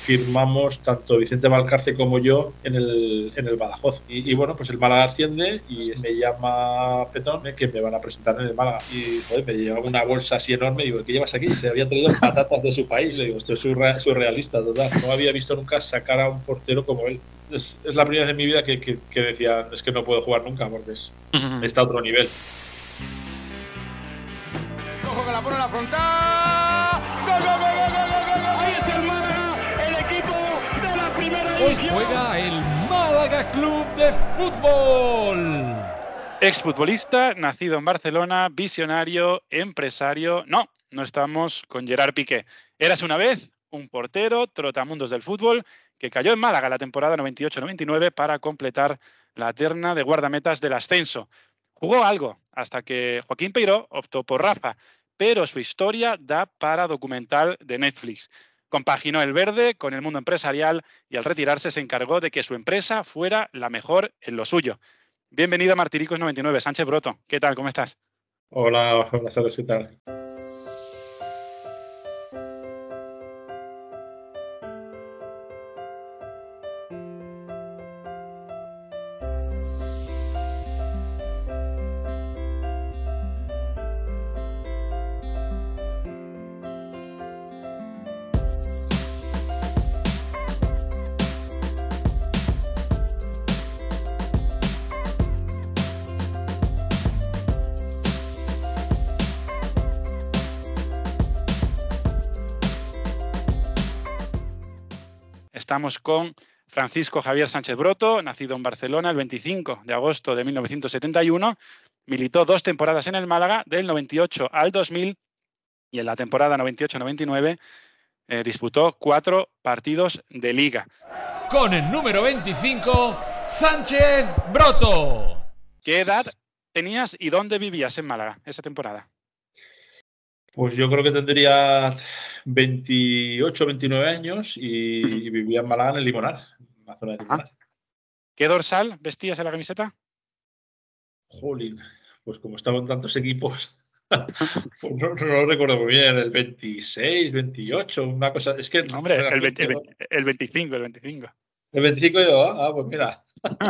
firmamos tanto Vicente Valcarce como yo en el Badajoz. Y bueno, pues el Málaga asciende y me llama Petón que me van a presentar en el Málaga. Y joder, me lleva una bolsa así enorme y digo, ¿qué llevas aquí? Se había traído patatas de su país. Le digo, esto es surrealista, total. No había visto nunca sacar a un portero como él. Es la primera vez en mi vida que decía, es que no puedo jugar nunca porque está a otro nivel. Cojo que la pone en la frontal. ¡Gol, gol, gol, gol, gol, gol, gol! Ahí está el Málaga, el equipo de la primera Hoy división. juega el Málaga Club de Fútbol. Exfutbolista, nacido en Barcelona, visionario, empresario. No estamos con Gerard Piqué. Eras una vez un portero, trotamundos del fútbol, que cayó en Málaga la temporada 98-99 para completar la terna de guardametas del ascenso. Jugó algo hasta que Joaquín Peiró optó por Rafa, pero su historia da para documental de Netflix. Compaginó el verde con el mundo empresarial y al retirarse se encargó de que su empresa fuera la mejor en lo suyo. Bienvenido a Martiricos 99, Sánchez Broto. ¿Qué tal? ¿Cómo estás? Hola, buenas tardes, ¿qué tal? Estamos con Francisco Javier Sánchez Broto, nacido en Barcelona el 25 de agosto de 1971. Militó 2 temporadas en el Málaga, del 98 al 2000, y en la temporada 98-99 disputó 4 partidos de Liga. Con el número 25, Sánchez Broto. ¿Qué edad tenías y dónde vivías en Málaga esa temporada? Pues yo creo que tendría 28, 29 años y vivía en Málaga, en el Limonar, en la zona de Limonar. ¿Qué dorsal vestías en la camiseta? Jolín, pues como estaban tantos equipos, pues no lo recuerdo muy bien, el 26, 28, una cosa, es que... Hombre, el 25. El 25 yo, pues mira,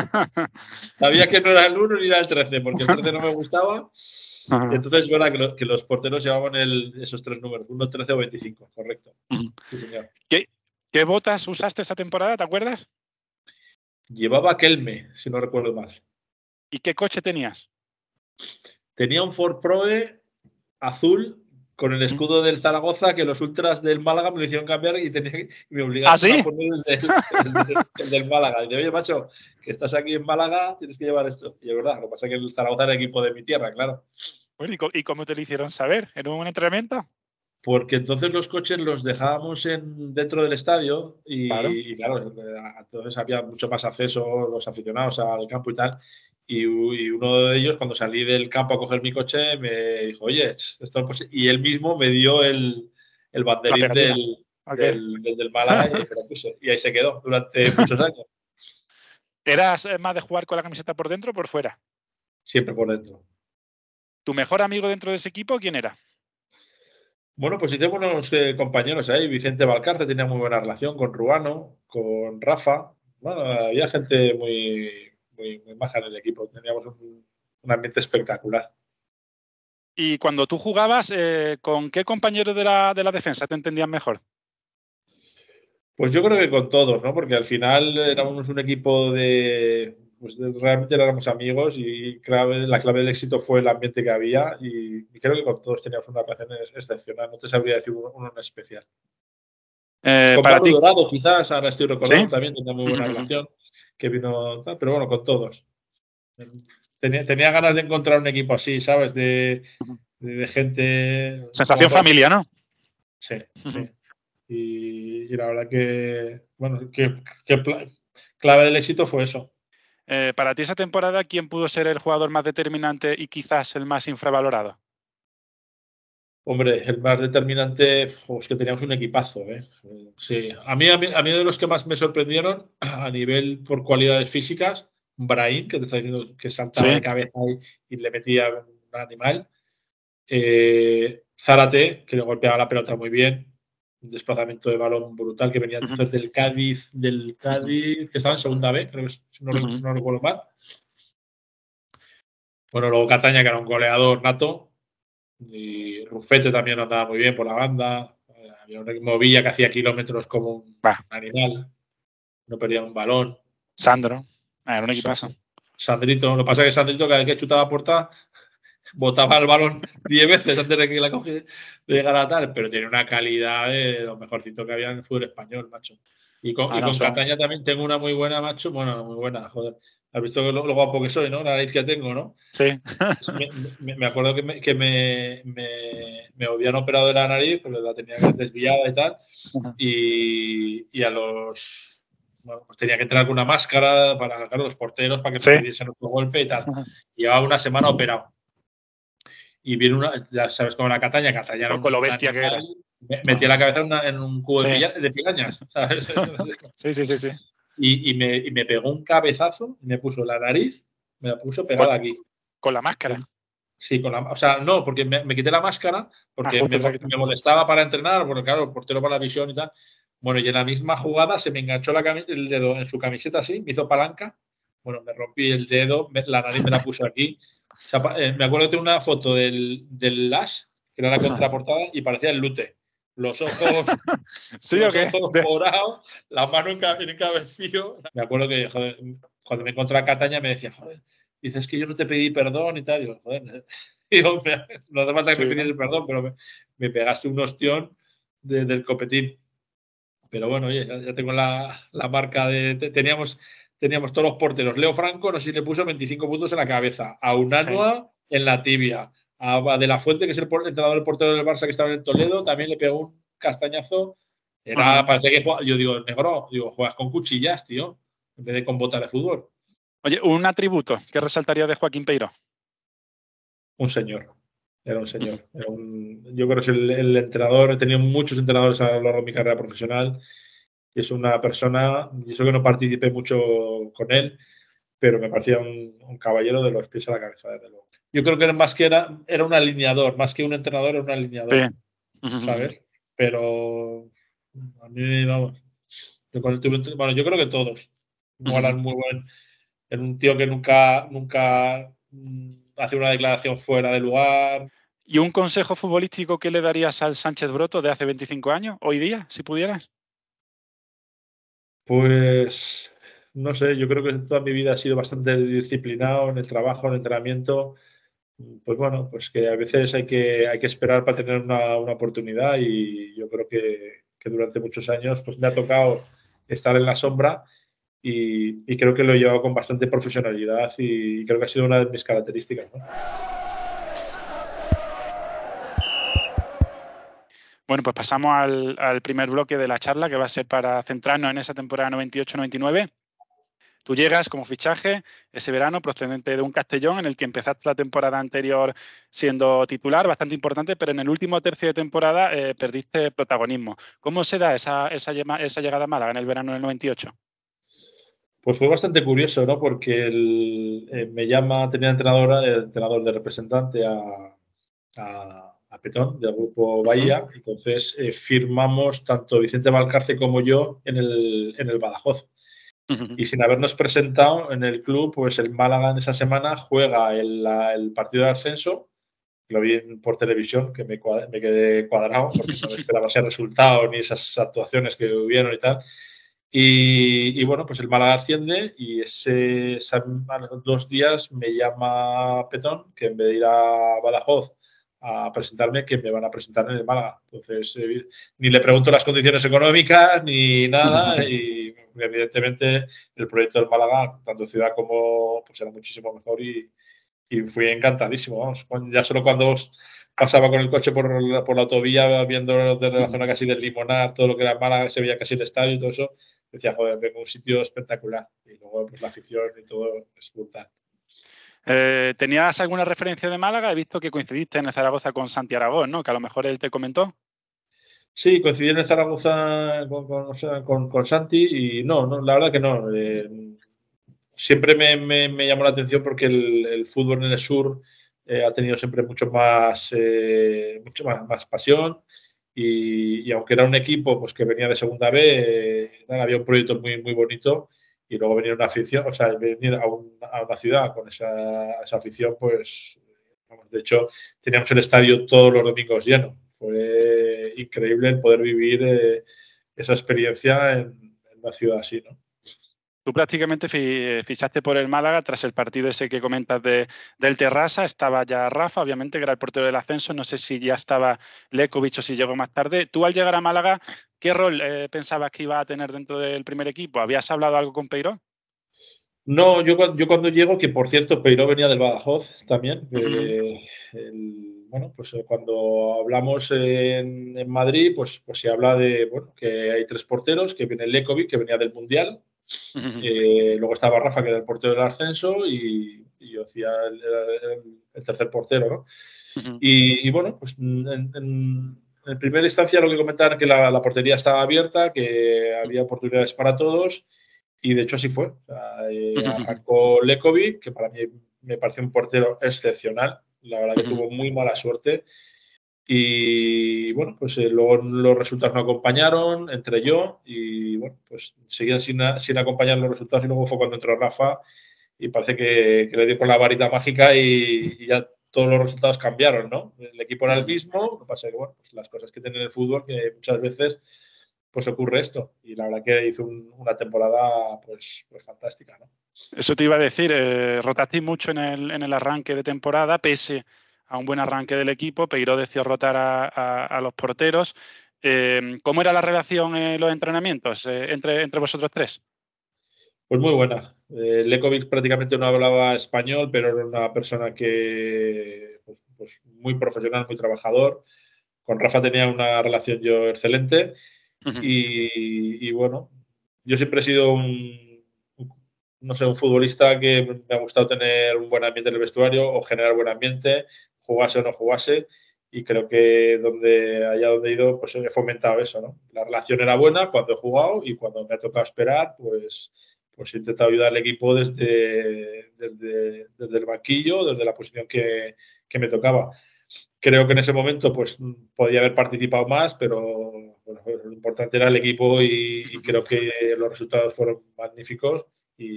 sabía que no era el 1 ni era el 13, porque el 13 no me gustaba. Entonces es verdad que los porteros llevaban esos 3 números, 1, 13 o 25, correcto. Sí, señor. ¿Qué botas usaste esa temporada, te acuerdas? Llevaba Kelme, si no recuerdo mal. ¿Y qué coche tenías? Tenía un Ford Proe azul con el escudo del Zaragoza, que los ultras del Málaga me lo hicieron cambiar y me obligaron a poner el del Málaga. Y de, oye, macho, que estás aquí en Málaga, tienes que llevar esto. Y es verdad, lo que pasa es que el Zaragoza era equipo de mi tierra, claro. Bueno, ¿y cómo te lo hicieron saber? ¿En un entrenamiento? Porque entonces los coches los dejábamos dentro del estadio y claro, entonces había mucho más acceso los aficionados al campo y tal. Y uno de ellos, cuando salí del campo a coger mi coche, me dijo, oye, esto no es... Y él mismo me dio el banderín del Málaga y me lo puse. Y ahí se quedó durante muchos años. ¿Eras más de jugar con la camiseta por dentro o por fuera? Siempre por dentro. ¿Tu mejor amigo dentro de ese equipo quién era? Bueno, pues hice buenos compañeros ahí. Vicente Valcarce tenía muy buena relación con Ruano, con Rafa. Bueno, había gente muy maja en el equipo. Teníamos un ambiente espectacular. Y cuando tú jugabas, ¿con qué compañero de la defensa te entendías mejor? Pues yo creo que con todos, ¿no? Porque al final éramos un equipo pues realmente éramos amigos y la clave del éxito fue el ambiente que había y creo que con todos teníamos una relación excepcional. No te sabría decir uno en especial. Con Pablo Dorado, quizás, ahora estoy recordando, ¿sí? También tenía muy buena relación, que vino, pero bueno, con todos. Tenía ganas de encontrar un equipo así, ¿sabes? De gente... Sensación familia, ¿no? Sí, sí. Y la verdad que, bueno, que clave del éxito fue eso. Para ti esa temporada, ¿quién pudo ser el jugador más determinante y quizás el más infravalorado? Hombre, el más determinante, es que teníamos un equipazo, ¿eh? Sí. A mí de los que más me sorprendieron a nivel por cualidades físicas, Brahim, que te está diciendo que saltaba de cabeza y le metía un animal. Zárate, que le golpeaba la pelota muy bien. desplazamiento de balón brutal que venía entonces del Cádiz, que estaba en segunda B, creo que si no recuerdo mal. Bueno, luego Cataña, que era un goleador nato, y Rufete también andaba muy bien por la banda. Había un Movilla que hacía kilómetros como un animal, no perdía un balón. Sandro, era un equipazo. Sandrito, lo que pasa es que Sandrito cada vez que chutaba a puerta botaba el balón 10 veces antes de que la coge de llegar a tal, pero tiene una calidad de lo mejorcito que había en el fútbol español, macho. Y con Cataña también tengo una muy buena, macho. Bueno, muy buena, joder. Has visto lo guapo que soy, ¿no? La nariz que tengo, ¿no? Sí. Me acuerdo que me habían operado de la nariz, porque la tenía desviada y tal. Y a los... Bueno, pues tenía que entrar con una máscara para los porteros, para que no pudiesen otro golpe y tal. Llevaba una semana operado. Y viene ya sabes cómo era Cataña era con lo bestia que era. Metía la cabeza en un cubo de pirañas, ¿sabes? Sí. Y me pegó un cabezazo y me puso la nariz, me la puso pegada aquí. ¿Con la máscara? Sí, o sea, no, porque me quité la máscara porque me molestaba para entrenar, porque claro, el portero para la visión y tal. Bueno, y en la misma jugada se me enganchó el dedo en su camiseta así, me hizo palanca. Bueno, me rompí el dedo, la nariz me la puso aquí. O sea, me acuerdo que tengo una foto del Lash, que era la contraportada, y parecía el Lute. Los ojos, ojos morados, la mano en cabestillo. Me acuerdo que, joder, cuando me encontré a Cataña me decía, joder, dices que yo no te pedí perdón y tal. Digo, joder, no hace falta que me pidiese perdón, pero me pegaste un ostión del copetín. Pero bueno, oye, ya tengo la marca de... Teníamos todos los porteros. Leo Franco, no sé si le puso 25 puntos en la cabeza. A Unanua en la tibia. A De la Fuente, que es el entrenador del portero del Barça que estaba en el Toledo, también le pegó un castañazo. Parecía que jugaba. Yo digo, negro, juegas con cuchillas, tío, en vez de con botas de fútbol. Oye, un atributo que resaltaría de Joaquín Peiró. Un señor. Era un señor. Yo creo que es el entrenador. He tenido muchos entrenadores a lo largo de mi carrera profesional. Es una persona, y eso que no participé mucho con él, pero me parecía un caballero de los pies a la cabeza, desde luego. Yo creo que era un alineador, más que un entrenador, era un alineador, ¿sabes? Pero a mí, vamos, yo creo que todos. Molan muy buen. Era un tío que nunca hace una declaración fuera de lugar. ¿Y un consejo futbolístico que le darías al Sánchez Broto de hace 25 años, hoy día, si pudieras? Pues no sé, yo creo que toda mi vida he sido bastante disciplinado en el trabajo, en el entrenamiento. Pues bueno, pues que a veces hay que esperar para tener una oportunidad y yo creo que durante muchos años pues me ha tocado estar en la sombra y creo que lo he llevado con bastante profesionalidad y creo que ha sido una de mis características, ¿no? Bueno, pues pasamos al primer bloque de la charla, que va a ser para centrarnos en esa temporada 98-99. Tú llegas como fichaje ese verano procedente de un Castellón en el que empezaste la temporada anterior siendo titular, bastante importante, pero en el último tercio de temporada perdiste protagonismo. ¿Cómo se da esa llegada a Málaga en el verano del 98? Pues fue bastante curioso, ¿no? Porque tenía entrenador de representante a Petón, del grupo Bahía. Entonces firmamos tanto Vicente Valcarce como yo en el Badajoz. Y sin habernos presentado en el club, pues el Málaga en esa semana juega el partido de ascenso. Lo vi por televisión, que me quedé cuadrado, porque no esperaba ese resultado ni esas actuaciones que hubieron y tal. Y bueno, pues el Málaga asciende y a los 2 días me llama Petón, que en vez de ir a Badajoz a presentarme, que me van a presentar en el Málaga. Entonces, ni le pregunto las condiciones económicas ni nada y evidentemente el proyecto del Málaga, tanto ciudad como pues era muchísimo mejor y fui encantadísimo. Vamos. Ya solo cuando pasaba con el coche por la autovía viendo desde la zona casi del Limonar, todo lo que era Málaga, se veía casi el estadio y todo eso, decía, joder, vengo a un sitio espectacular. Y luego pues, la afición y todo es brutal. ¿Tenías alguna referencia de Málaga? He visto que coincidiste en el Zaragoza con Santi Aragón, ¿no? Que a lo mejor él te comentó. Sí, coincidí en el Zaragoza con Santi y no, la verdad que no. Siempre me llamó la atención porque el fútbol en el sur ha tenido siempre mucho más pasión y aunque era un equipo pues, que venía de segunda B, había un proyecto muy, muy bonito y luego venir una afición, o sea, venir a una ciudad con esa afición, pues, vamos, de hecho, teníamos el estadio todos los domingos lleno. Fue increíble el poder vivir esa experiencia en una ciudad así, ¿no? Tú prácticamente fichaste por el Málaga tras el partido ese que comentas del Terrassa. Estaba ya Rafa, obviamente, que era el portero del ascenso. No sé si ya estaba Lekovic o si llegó más tarde. Tú, al llegar a Málaga, ¿qué rol pensabas que iba a tener dentro del primer equipo? ¿Habías hablado algo con Peiró? No, yo cuando llego, que por cierto, Peiró venía del Badajoz también. Bueno, pues cuando hablamos en Madrid, pues se habla de bueno, que hay 3 porteros, que viene Lekovic, que venía del Mundial. Luego estaba Rafa, que era el portero del ascenso, y yo hacía el tercer portero, ¿no? Y bueno, pues en primera instancia lo que comentaban que la portería estaba abierta, que había oportunidades para todos, y de hecho así fue. O sea, arrancó Lekovic, que para mí me pareció un portero excepcional. La verdad que tuvo muy mala suerte. Y bueno, pues luego los resultados no acompañaron, entré yo y bueno, pues seguían sin acompañar los resultados y luego fue cuando entró Rafa y parece que le dio con la varita mágica y ya todos los resultados cambiaron, ¿no? El equipo era el mismo, lo que pasa es que bueno, pues las cosas que tiene el fútbol que muchas veces pues ocurre esto y la verdad que hizo una temporada pues fantástica, ¿no? Eso te iba a decir, rotaste mucho en el arranque de temporada, pese a un buen arranque del equipo. Peiró decidió rotar a los porteros. ¿Cómo era la relación en los entrenamientos entre vosotros 3? Pues muy buena. Lekovic prácticamente no hablaba español, pero era una persona que pues muy profesional, muy trabajador. Con Rafa tenía una relación yo excelente y bueno, yo siempre he sido un futbolista que me ha gustado tener un buen ambiente en el vestuario o generar buen ambiente, jugase o no jugase, y creo que allá donde he ido, pues he fomentado eso, ¿no? La relación era buena cuando he jugado y cuando me ha tocado esperar, pues he intentado ayudar al equipo desde el banquillo, desde la posición que me tocaba. Creo que en ese momento pues podía haber participado más, pero bueno, lo importante era el equipo y creo que los resultados fueron magníficos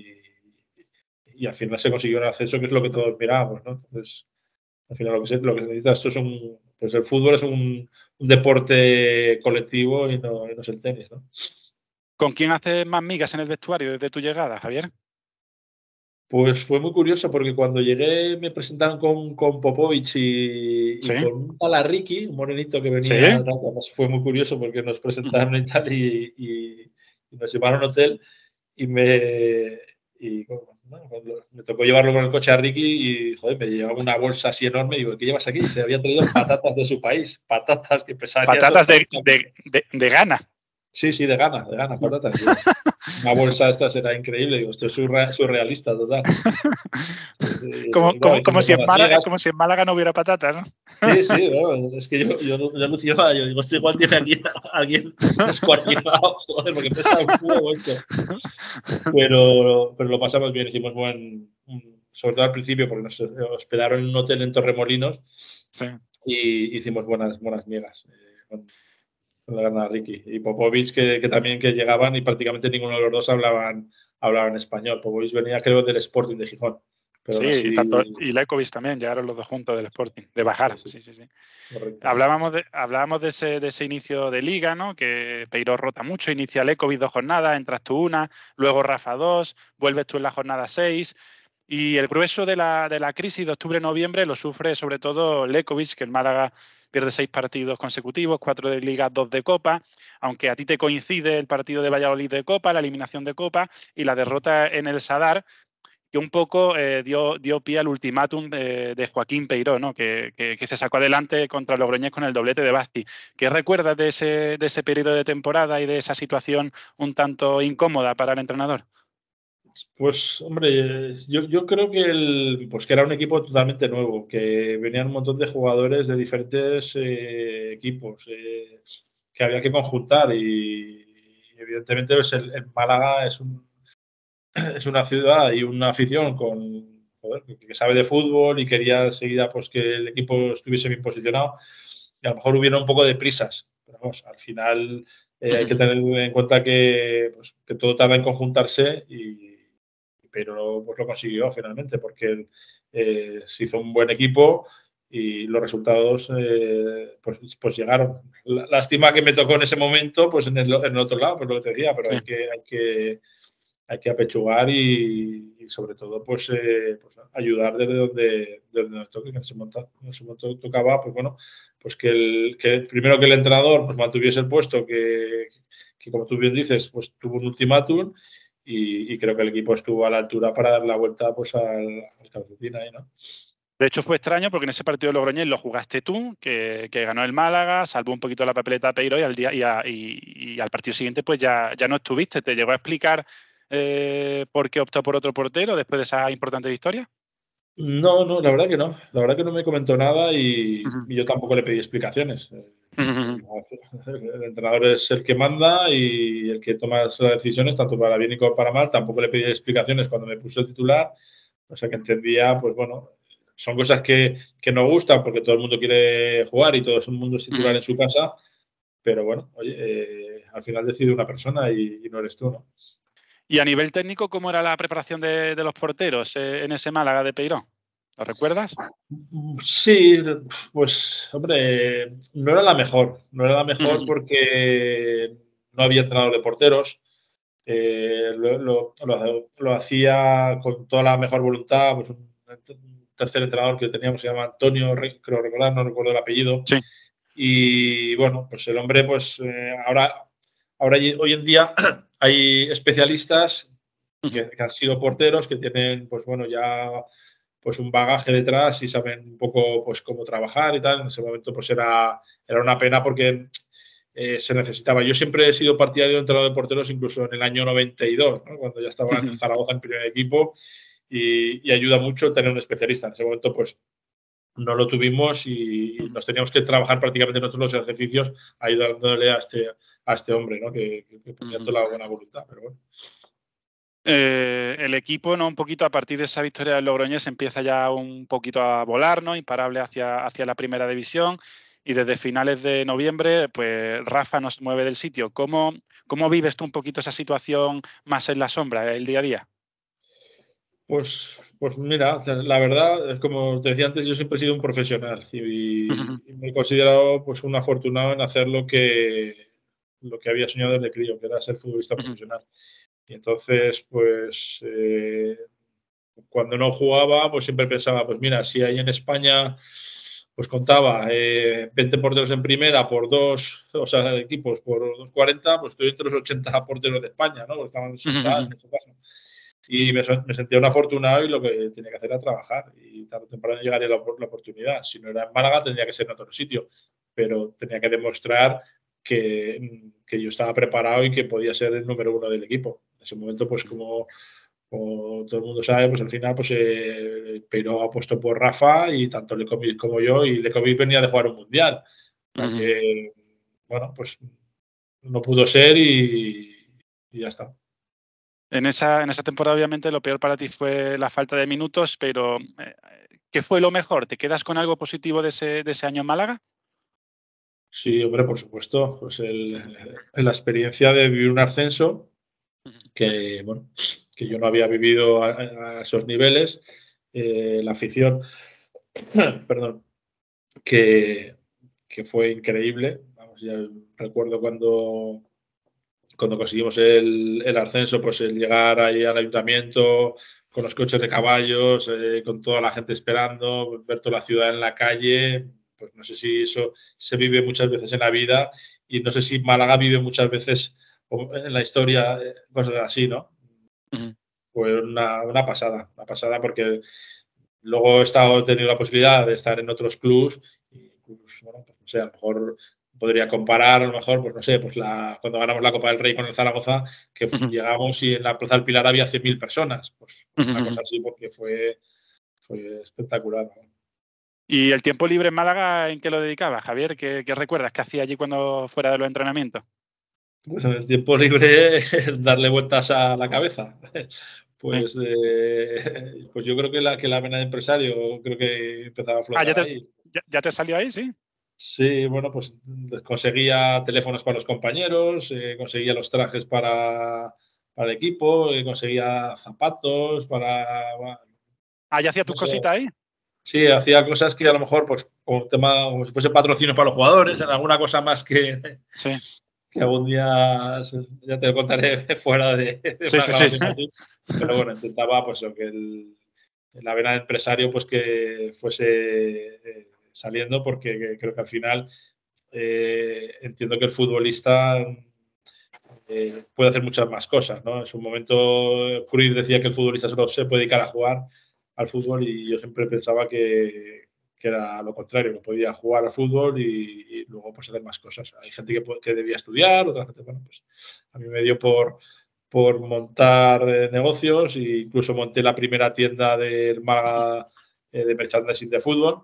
y al final se consiguió un ascenso, que es lo que todos mirábamos, ¿no? Entonces, al final lo que se necesita esto es pues el fútbol es un deporte colectivo y no es el tenis, ¿no? ¿Con quién haces más migas en el vestuario desde tu llegada, Javier? Pues fue muy curioso porque cuando llegué me presentaron con Popovic y con un tal Ricky, un morenito que venía. ¿Sí? Fue muy curioso porque nos presentaron y tal y nos llevaron a un hotel y me tocó llevarlo con el coche a Ricky y joder, me llevaba una bolsa así enorme y digo, ¿qué llevas aquí? Se había traído patatas de su país, patatas que pesaban. Patatas de Ghana. Sí, de Ghana, patatas. Una bolsa de estas era increíble. Digo, esto es surrealista, total. Como si en Málaga no hubiera patatas, ¿no? Sí, bueno, es que yo alucinaba. Yo digo, esto igual tiene aquí a alguien descuartizado, joder, porque pesa un huevo esto. Pero lo pasamos bien. Hicimos sobre todo al principio, porque nos hospedaron en un hotel en Torremolinos. Sí. Y hicimos buenas migas. Con la gana Ricky y Popovic, que también que llegaban y prácticamente ninguno de los dos hablaban español. Popovic venía, creo, del Sporting de Gijón. Pero sí, y Lekovic también, llegaron los dos juntos del Sporting, de Bajara. Sí. Hablábamos de ese inicio de liga, ¿no? Que Peiró rota mucho, inicia Lekovic 2 jornadas, entras tú una, luego Rafa 2, vuelves tú en la jornada 6. Y el grueso de la crisis de octubre-noviembre lo sufre sobre todo Lekovic, que el Málaga pierde 6 partidos consecutivos, 4 de Liga, 2 de Copa, aunque a ti te coincide el partido de Valladolid de Copa, la eliminación de Copa y la derrota en el Sadar, que un poco dio pie al ultimátum de Joaquín Peiró, ¿no? que se sacó adelante contra Logroñés con el doblete de Basti. ¿Qué recuerdas de ese periodo de temporada y de esa situación un tanto incómoda para el entrenador? Pues, hombre, yo creo que que era un equipo totalmente nuevo, que venían un montón de jugadores de diferentes equipos que había que conjuntar y evidentemente pues el Málaga es una ciudad y una afición que sabe de fútbol y quería enseguida pues, que el equipo estuviese bien posicionado y a lo mejor hubiera un poco de prisas Pero vamos, al final hay que tener en cuenta que todo tarda en conjuntarse, pero pues lo consiguió finalmente, porque se hizo un buen equipo y los resultados pues llegaron. Lástima que me tocó en ese momento, pues en el otro lado, pues lo que te decía, pero sí. hay que apechugar y sobre todo pues ayudar desde donde toque, que en ese momento tocaba, pues bueno, pues que primero que el entrenador pues mantuviese el puesto, que como tú bien dices, pues tuvo un ultimátum y creo que el equipo estuvo a la altura para dar la vuelta pues al calcetín ahí, ¿no? De hecho, fue extraño porque en ese partido de Logroñés lo jugaste tú, que ganó el Málaga, salvó un poquito la papeleta a Peiró y al partido siguiente pues ya no estuviste. ¿Te llegó a explicar por qué optó por otro portero después de esa importante victoria? No, la verdad que no. La verdad que no me comentó nada y yo tampoco le pedí explicaciones. El entrenador es el que manda y el que toma las decisiones, tanto para bien y para mal. Tampoco le pedí explicaciones cuando me puso el titular. O sea que entendía, pues bueno, son cosas que no gustan porque todo el mundo quiere jugar y todo el mundo es titular en su casa. Pero bueno, oye, al final decide una persona y no eres tú, ¿no? Y a nivel técnico, ¿cómo era la preparación de los porteros en ese Málaga de Peiró? ¿Lo recuerdas? Sí, pues hombre, no era la mejor. No era la mejor porque no había entrenador de porteros. Lo hacía con toda la mejor voluntad. Pues un tercer entrenador que teníamos se llama Antonio, creo recordar, no recuerdo el apellido. Sí. Y bueno, pues el hombre, pues ahora hoy en día hay especialistas que han sido porteros, que tienen, pues bueno, ya pues un bagaje detrás y saben un poco pues cómo trabajar y tal. En ese momento pues era una pena porque se necesitaba. Yo siempre he sido partidario de entrenador de porteros, incluso en el año 92, ¿no? Cuando ya estaba en Zaragoza en primer equipo, y ayuda mucho tener un especialista. En ese momento pues no lo tuvimos y nos teníamos que trabajar prácticamente nosotros los ejercicios ayudándole a este hombre, ¿no? que ponía toda la buena voluntad, pero bueno. El equipo, ¿no? Un poquito a partir de esa victoria del Logroñés empieza ya un poquito a volar, ¿no? Imparable hacia la primera división, y desde finales de noviembre, pues Rafa nos mueve del sitio. ¿Cómo vives tú un poquito esa situación más en la sombra, el día a día? Pues mira, la verdad, como te decía antes, yo siempre he sido un profesional y me he considerado pues un afortunado en hacer lo que había soñado desde crío, que era ser futbolista profesional. Y entonces, pues cuando no jugaba, pues siempre pensaba, pues mira, si hay en España, pues contaba 20 porteros en primera por equipos por 2,40, pues estoy entre los 80 porteros de España, ¿no? Porque estaban en este caso. Y me sentía un afortunado y lo que tenía que hacer era trabajar. Y tarde o temprano llegaría la oportunidad. Si no era en Málaga, tendría que ser en otro sitio. Pero tenía que demostrar que yo estaba preparado y que podía ser el número uno del equipo. En ese momento, pues como todo el mundo sabe, pues al final pues Peiró apostó por Rafa y tanto Lekovic como yo, y Lekovic venía de jugar un mundial. Que, bueno, pues no pudo ser y ya está. En esa temporada, obviamente, lo peor para ti fue la falta de minutos, pero ¿qué fue lo mejor? ¿Te quedas con algo positivo de ese año en Málaga? Sí, hombre, por supuesto. Pues la experiencia de vivir un ascenso que yo no había vivido a esos niveles. La afición, perdón, que fue increíble. Vamos, ya recuerdo cuando conseguimos el ascenso, pues el llegar ahí al ayuntamiento con los coches de caballos, con toda la gente esperando, ver toda la ciudad en la calle. Pues no sé si eso se vive muchas veces en la vida y no sé si Málaga vive muchas veces en la historia cosas así, ¿no? Fue una pasada porque luego he tenido la posibilidad de estar en otros clubs y pues, bueno, pues no sé, a lo mejor podría comparar, a lo mejor, pues no sé, pues cuando ganamos la Copa del Rey con el Zaragoza, que llegamos y en la Plaza del Pilar había 100.000 personas. Pues una cosa así, porque fue espectacular, ¿no? ¿Y el tiempo libre en Málaga en qué lo dedicabas, Javier? ¿Qué recuerdas que hacía allí cuando fuera de los entrenamientos? Pues en el tiempo libre darle vueltas a la cabeza. Pues yo creo que la vena de empresario creo que empezaba a flotar ahí. ¿Ya te salió ahí, sí? Sí, bueno, pues conseguía teléfonos para los compañeros, conseguía los trajes para el equipo, conseguía zapatos para, Ah, ¿ya hacías tus no sé, cositas ahí? sí, hacía cosas que a lo mejor, pues, como tema, como si fuese patrocinio para los jugadores, en alguna cosa más Sí, que algún día ya te lo contaré fuera de sí, una sí, sí. grabación así. Pero bueno, intentaba, pues, lo que la vena de empresario, pues, que fuese saliendo, porque creo que al final entiendo que el futbolista puede hacer muchas más cosas, ¿no? En su momento, Cruyff decía que el futbolista solo se puede dedicar a jugar al fútbol y yo siempre pensaba que era lo contrario, que podía jugar al fútbol y luego pues hacer más cosas. Hay gente que debía estudiar, otra gente, bueno, pues a mí me dio por montar negocios e incluso monté la primera tienda del Málaga de merchandising de fútbol,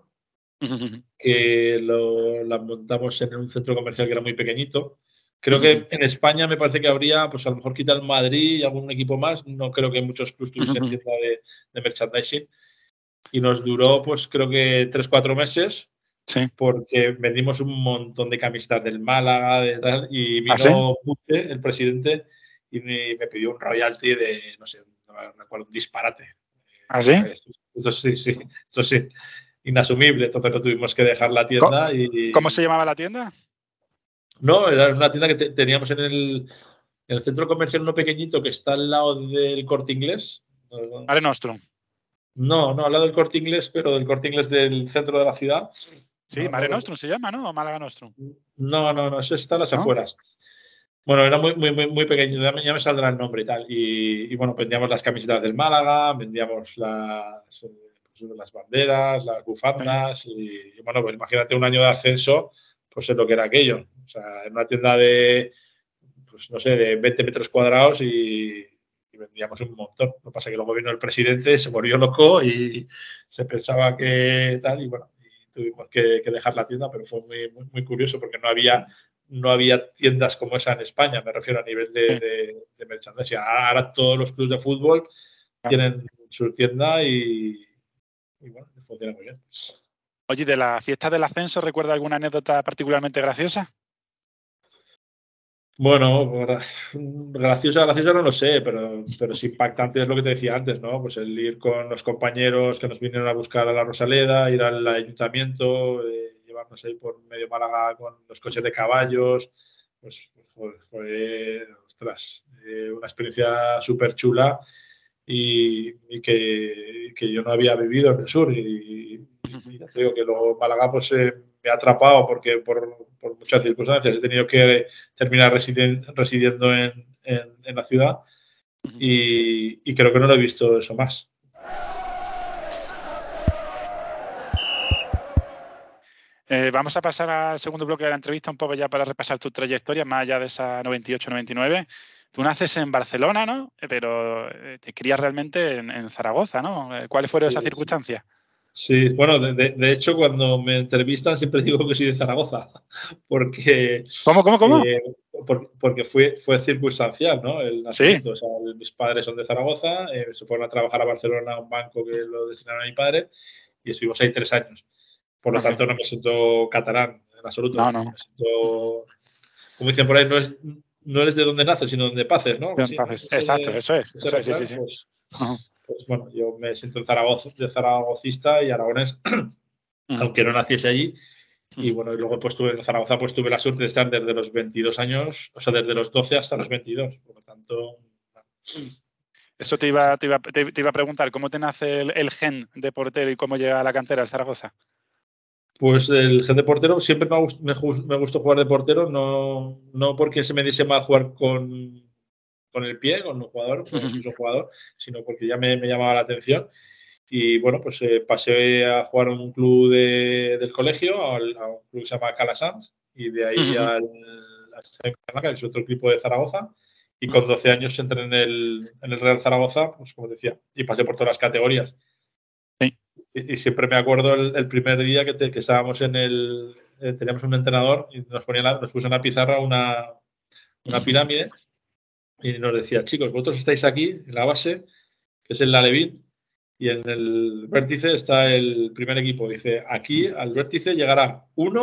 que la montamos en un centro comercial que era muy pequeñito. Creo que en España me parece que habría, pues a lo mejor quita el Madrid y algún equipo más. No creo que muchos clubes tuviesen tienda de merchandising. Y nos duró, pues creo que 3-4 meses, Sí. porque vendimos un montón de camisetas del Málaga de tal, y ¿Ah, sí? vino Puche, el presidente, y me pidió un royalty de, no sé, no me acuerdo, un disparate. ¿Ah, sí? Esto sí, inasumible. Entonces no tuvimos que dejar la tienda ¿Cómo se llamaba la tienda? No, era una tienda que teníamos en el centro comercial, uno pequeñito que está al lado del Corte Inglés. Mare Nostrum. No, al lado del Corte Inglés, pero del Corte Inglés del centro de la ciudad. Sí, Mare Nostrum se llama, ¿no? O Málaga Nostrum. No, eso está a las ¿No? afueras. Bueno, era muy pequeño, ya me saldrá el nombre y tal. Y bueno, vendíamos las camisetas del Málaga, vendíamos las banderas, las bufandas y bueno, pues imagínate un año de ascenso, pues es lo que era aquello. O sea, en una tienda de, pues no sé, de 20 metros cuadrados y vendíamos un montón. Lo que pasa es que luego vino el presidente, se volvió loco y se pensaba que tal y bueno, y tuvimos que dejar la tienda, pero fue muy curioso porque no había tiendas como esa en España, me refiero a nivel de merchandising. Ahora todos los clubes de fútbol tienen su tienda y bueno, funciona muy bien. Oye, ¿de la fiesta del ascenso recuerda alguna anécdota particularmente graciosa? Bueno, graciosa no lo sé, pero es impactante, es lo que te decía antes, ¿no? Pues el ir con los compañeros que nos vinieron a buscar a la Rosaleda, ir al ayuntamiento, llevarnos ahí por medio Málaga con los coches de caballos, pues joder, fue, ostras, una experiencia súper chula y que yo no había vivido en el sur. Y ya te digo que luego Málaga pues me ha atrapado porque por muchas circunstancias he tenido que terminar residiendo en la ciudad y creo que no lo he visto eso más. Vamos a pasar al segundo bloque de la entrevista un poco ya para repasar tu trayectoria, más allá de esa 98-99. Tú naces en Barcelona, ¿no? Pero te crías realmente en Zaragoza, ¿no? ¿Cuáles fueron esas circunstancias? Sí, bueno, de hecho, cuando me entrevistan siempre digo que soy de Zaragoza, porque, ¿Cómo? porque fue circunstancial, ¿no? El nacimiento. Sí. O sea, mis padres son de Zaragoza, se fueron a trabajar a Barcelona a un banco que lo destinaron a mi padre y estuvimos ahí 3 años. Por lo tanto, no me siento catalán en absoluto. No. Me siento, como dicen por ahí, no eres de donde naces, sino donde paces, ¿no? Sí, ¿no? Exacto, eso es. Sí. Pues bueno, yo me siento de zaragocista y aragonés, aunque no naciese allí. Y bueno, y luego pues en Zaragoza pues tuve la suerte de estar desde los 22 años, o sea, desde los 12 hasta los 22. Por lo tanto... Eso te iba a preguntar, ¿cómo te nace el gen de portero y cómo llega a la cantera del Zaragoza? Pues el gen de portero, siempre me gustó jugar de portero, no porque se me diese mal jugar con el pie, con un jugador, sino porque ya me llamaba la atención. Y bueno, pues pasé a jugar en un club del colegio, a un club que se llama Calasans, y de ahí al que es otro equipo de Zaragoza. Y con 12 años entré en el Real Zaragoza, pues como decía, y pasé por todas las categorías. Sí. Y siempre me acuerdo el primer día que estábamos teníamos un entrenador y nos puso en la pizarra una pirámide y nos decía, chicos, vosotros estáis aquí en la base, que es el Alevín, y en el vértice está el primer equipo. Dice, aquí al vértice llegará uno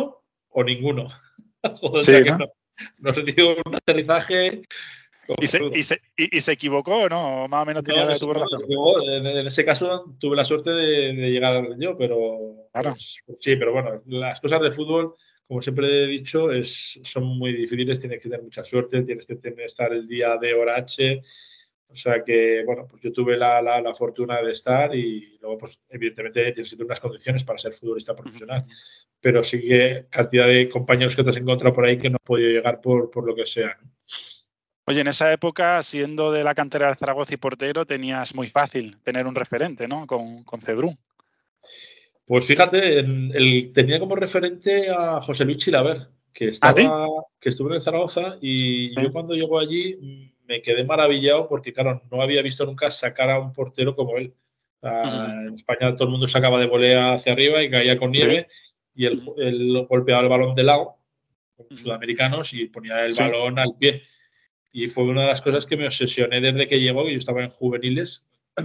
o ninguno. Joder, Sí, o sea que ¿no? nos dio un aterrizaje. ¿Y se equivocó, no? Más o menos No, tuvo no, razón. en ese caso tuve la suerte de llegar yo, pero Claro. pues sí, pero bueno, las cosas de fútbol, como siempre he dicho, son muy difíciles, tienes que tener mucha suerte, tienes que estar el día de hora H. O sea que, bueno, pues yo tuve la fortuna de estar y luego, pues evidentemente tienes que tener unas condiciones para ser futbolista profesional. Pero sí que cantidad de compañeros que te has encontrado por ahí que no han podido llegar por lo que sea, ¿no? Oye, en esa época, siendo de la cantera del Zaragoza y portero, tenías muy fácil tener un referente, ¿no? Con Cedrún. Pues fíjate, tenía como referente a José Luis Chilaver, ¿Ah, sí? que estuvo en el Zaragoza y Sí. yo cuando llegó allí me quedé maravillado porque, claro, no había visto nunca sacar a un portero como él. En España todo el mundo sacaba de volea hacia arriba y caía con Sí. nieve y él golpeaba el balón de lado, como Ujú. sudamericanos, y ponía el Sí. balón al pie. Y fue una de las cosas que me obsesioné desde que llegó, que yo estaba en juveniles,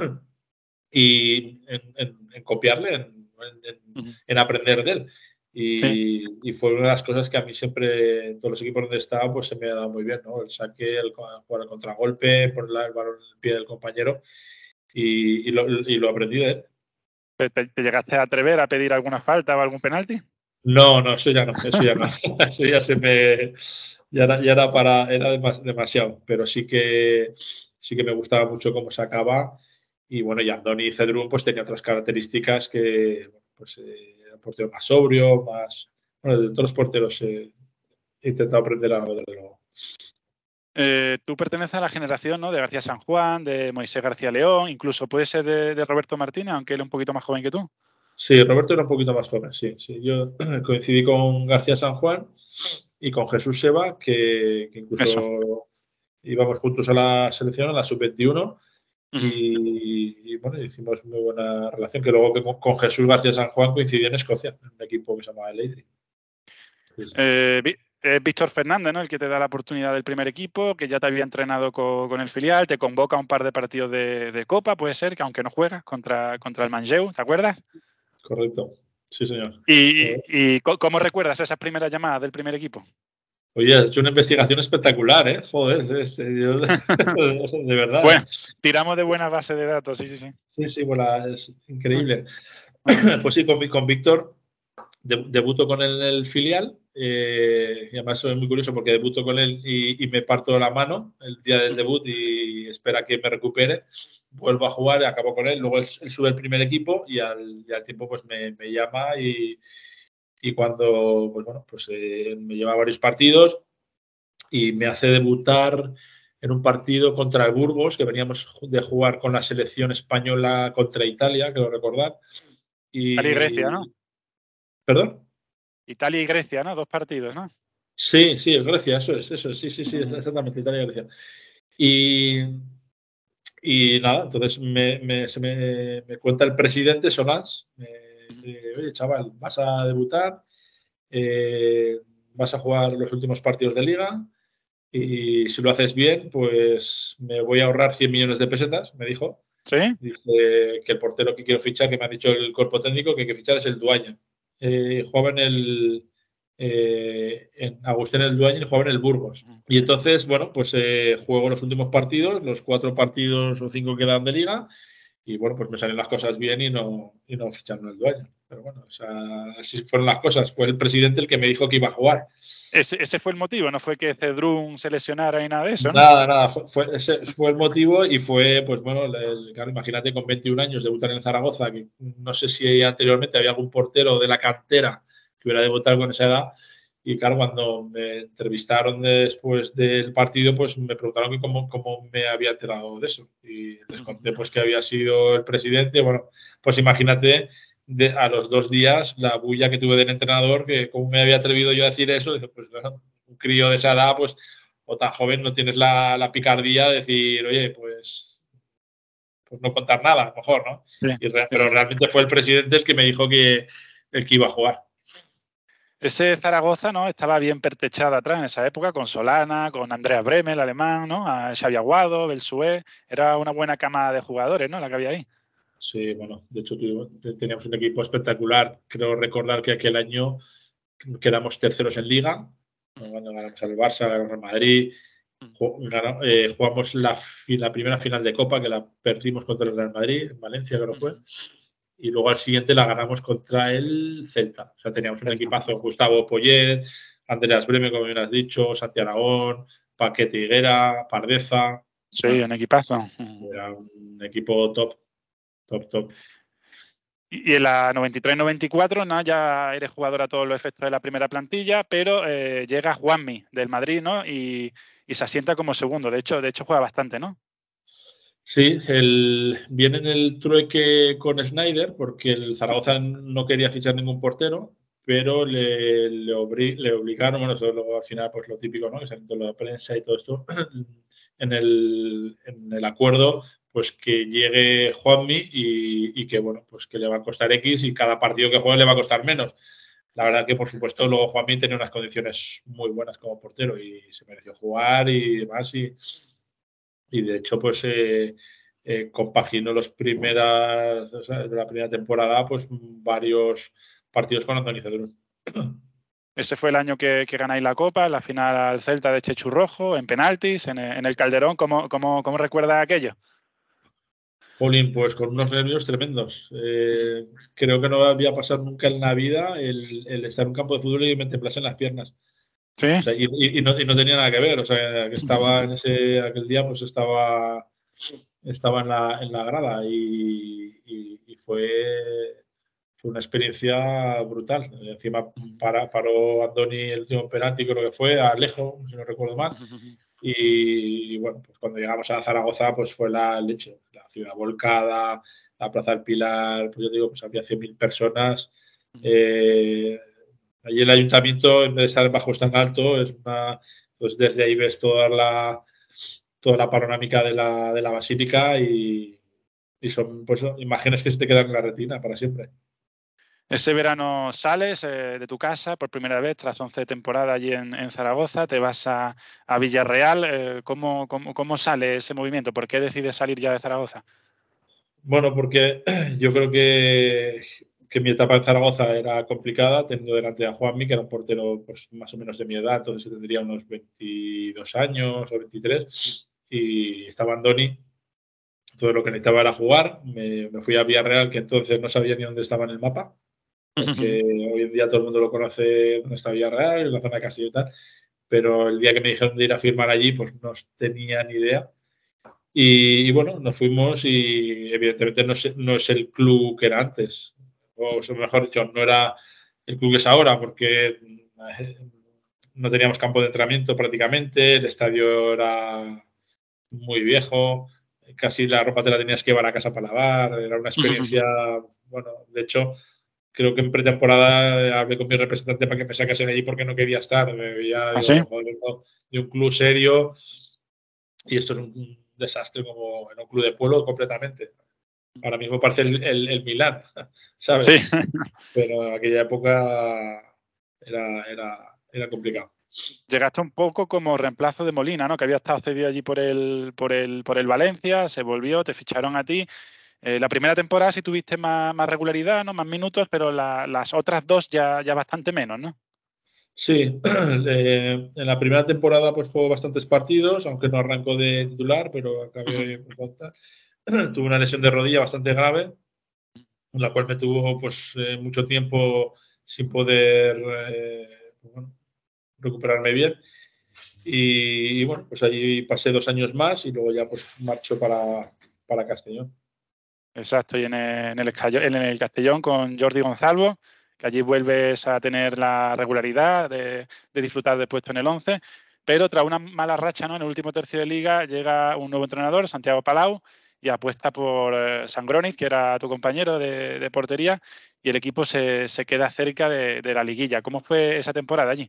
y en copiarle, Ujú. en aprender de él. Sí. Y fue una de las cosas que a mí siempre, en todos los equipos donde estaba, pues se me ha dado muy bien, ¿no? El saque, jugar el contragolpe, poner el balón en el pie del compañero y lo aprendí de él. ¿Te llegaste a atrever a pedir alguna falta o algún penalti? No, no, eso ya no, eso ya no. Eso ya se me. Ya era demasiado. Pero sí que me gustaba mucho cómo sacaba. Y bueno, y Andoni Cedrún pues tenía otras características que, pues, era un portero más sobrio, más. Bueno, de todos los porteros he intentado aprender algo, desde luego. Tú perteneces a la generación, ¿no? De García San Juan, de Moisés García León, incluso puede ser de Roberto Martínez, aunque él es un poquito más joven que tú. Sí, Roberto era un poquito más joven, sí, sí. Yo coincidí con García San Juan y con Jesús Seba, que Eso. incluso íbamos juntos a la selección, a la sub-21, Ujú. y bueno, hicimos muy buena relación, que luego que con Jesús García San Juan coincidí en Escocia, en un equipo que se llamaba Leidri. Sí, sí. Víctor Fernández, ¿no? El que te da la oportunidad del primer equipo, que ya te había entrenado con el filial, te convoca a un par de partidos de Copa, puede ser, que aunque no juegas, contra el Manlleu, ¿te acuerdas? Correcto. Sí, señor. ¿Cómo recuerdas esas primeras llamadas del primer equipo? Oye, has hecho una investigación espectacular, ¿eh? Joder, de verdad, Bueno, ¿eh? tiramos de buena base de datos, sí, sí, sí. Sí, sí, bueno, es increíble. Pues sí, con Víctor debuto con él en el filial, y además es muy curioso porque debuto con él y me parto la mano el día del debut y espera que me recupere, vuelvo a jugar, acabo con él, luego él sube el primer equipo y al tiempo pues me llama y cuando pues bueno, pues me lleva a varios partidos y me hace debutar en un partido contra el Burgos, que veníamos de jugar con la selección española contra Italia, creo recordar. Italia y Grecia, ¿no? ¿Perdón? Italia y Grecia, ¿no? 2 partidos, ¿no? Sí, sí, Grecia, eso es, sí, sí, sí, exactamente, Italia y Grecia. Y, y nada, entonces me cuenta el presidente Solans, me dice, oye, chaval, vas a debutar, vas a jugar los últimos partidos de liga y si lo haces bien, pues me voy a ahorrar 100 millones de pesetas, me dijo. ¿Sí? Dice que el portero que quiero fichar, que me ha dicho el cuerpo técnico, que hay que fichar es el Duaña. Jugaba en Agustín el Duaña y jugaba en el Burgos. Y entonces, bueno, pues juego los últimos partidos, los 4 partidos o 5 que dan de liga, y bueno, pues me salen las cosas bien y no ficharon el Duaña. Pero bueno, o sea, así fueron las cosas. Fue el presidente el que me dijo que iba a jugar. Ese fue el motivo, no fue que Cedrún se lesionara y nada de eso, ¿no? Nada, ese fue el motivo y fue, pues bueno, claro, imagínate con 21 años debutar en Zaragoza, que no sé si anteriormente había algún portero de la cantera que hubiera debutado con esa edad. Y claro, cuando me entrevistaron después del partido, pues me preguntaron que cómo me había enterado de eso. Y les conté pues que había sido el presidente. Bueno, pues imagínate a los 2 días la bulla que tuve del entrenador, que cómo me había atrevido yo a decir eso. Dije, pues un crío de esa edad, pues o tan joven, no tienes la picardía de decir, oye, pues no contar nada, a lo mejor, ¿no? Sí, Pero realmente fue el presidente el que me dijo que el que iba a jugar. Ese Zaragoza, ¿no? Estaba bien pertrechado atrás en esa época, con Solana, con Andreas Breme, el alemán, ¿no? A Xavi Aguado, Belsué. Era una buena cama de jugadores, ¿no? La que había ahí. Sí, bueno, de hecho teníamos un equipo espectacular. Creo recordar que aquel año quedamos terceros en Liga, cuando ganamos al Barça, ganamos al Madrid, jugamos la primera final de Copa, que la perdimos contra el Real Madrid, en Valencia creo que fue, y luego al siguiente la ganamos contra el Celta. O sea, teníamos un equipazo, Gustavo Poyet, Andreas Breme, como bien has dicho, Santi Aragón, Paquete Higuera, Pardeza. Sí, un equipazo. Era un equipo top. Y en la 93-94, ¿no? Ya eres jugador a todos los efectos de la primera plantilla, pero llega Juanmi del Madrid, ¿no? Y se asienta como segundo. De hecho juega bastante, ¿no? Sí, viene en el trueque con Snyder porque el Zaragoza no quería fichar ningún portero, pero le obligaron, bueno, eso luego al final pues lo típico, ¿no? Que salió toda la prensa y todo esto, en el acuerdo, pues que llegue Juanmi y que, bueno, pues que le va a costar X y cada partido que juegue le va a costar menos. La verdad que, por supuesto, luego Juanmi tenía unas condiciones muy buenas como portero y se mereció jugar y demás y de hecho, pues compaginó de la primera temporada, pues varios partidos con Andoni Cedrún. Ese fue el año que ganáis la Copa, la final al Celta de Chechu Rojo, en penaltis, en el Calderón. ¿Cómo recuerdas aquello? Jolín, pues con unos nervios tremendos. Creo que no había pasado nunca en la vida el estar en un campo de fútbol y me temblasen las piernas. ¿Sí? O sea, y no tenía nada que ver. O sea, que estaba aquel día, pues estaba en la grada y fue una experiencia brutal. Encima paró Andoni el último penalti, creo que fue, a Alejo, si no recuerdo mal. Y bueno, pues cuando llegamos a Zaragoza, pues fue la leche. La ciudad volcada, la Plaza del Pilar, pues yo digo, pues había 100.000 personas. Allí el ayuntamiento, en vez de estar bajo tan alto, pues desde ahí ves toda la panorámica de la basílica y son pues imágenes que se te quedan en la retina para siempre. Ese verano sales de tu casa por primera vez tras 11 temporadas allí en Zaragoza, te vas a Villarreal. ¿Cómo sale ese movimiento? ¿Por qué decides salir ya de Zaragoza? Bueno, porque yo creo que mi etapa en Zaragoza era complicada, teniendo delante a Juanmi, que era un portero pues, más o menos de mi edad, entonces tendría unos 22 años o 23, y estaba Andoni. Todo lo que necesitaba era jugar. Me fui a Villarreal, que entonces no sabía ni dónde estaba en el mapa, porque hoy en día todo el mundo lo conoce dónde está Villarreal, en la zona de Castillo y tal, pero el día que me dijeron de ir a firmar allí, pues no tenía ni idea. Y bueno, nos fuimos y evidentemente no es el club que era antes, o mejor dicho, no era el club que es ahora, porque no teníamos campo de entrenamiento prácticamente, el estadio era muy viejo, casi la ropa te la tenías que llevar a casa para lavar, era una experiencia, bueno, de hecho, creo que en pretemporada hablé con mi representante para que me sacasen allí porque no quería estar, me veía de un club serio y esto es un desastre como en un club de pueblo completamente. Ahora mismo parece el Milán, ¿sabes? Sí. Pero en aquella época era complicado. Llegaste un poco como reemplazo de Molina, ¿no? Que había estado cedido allí por el Valencia, se volvió, te ficharon a ti. La primera temporada sí tuviste más regularidad, ¿no? Más minutos, pero las otras dos ya bastante menos, ¿no? Sí, en la primera temporada pues jugó bastantes partidos, aunque no arrancó de titular, pero acabé por falta. Tuve una lesión de rodilla bastante grave, en la cual me tuvo pues mucho tiempo sin poder recuperarme bien. Y bueno, pues allí pasé 2 años más y luego ya pues marcho para Castellón. Exacto, y en el Castellón con Jordi Gonzalvo, que allí vuelves a tener la regularidad de disfrutar de puesto en el 11, pero tras una mala racha, ¿no? En el último tercio de liga llega un nuevo entrenador, Santiago Palau, y apuesta por Sangroniz, que era tu compañero de portería, y el equipo se queda cerca de la liguilla. ¿Cómo fue esa temporada allí?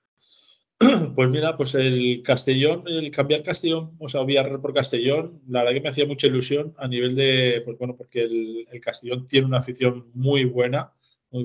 Pues mira, pues el cambiar Castellón, o sea, Villarreal por Castellón, la verdad que me hacía mucha ilusión a nivel de, pues bueno, porque el Castellón tiene una afición muy buena,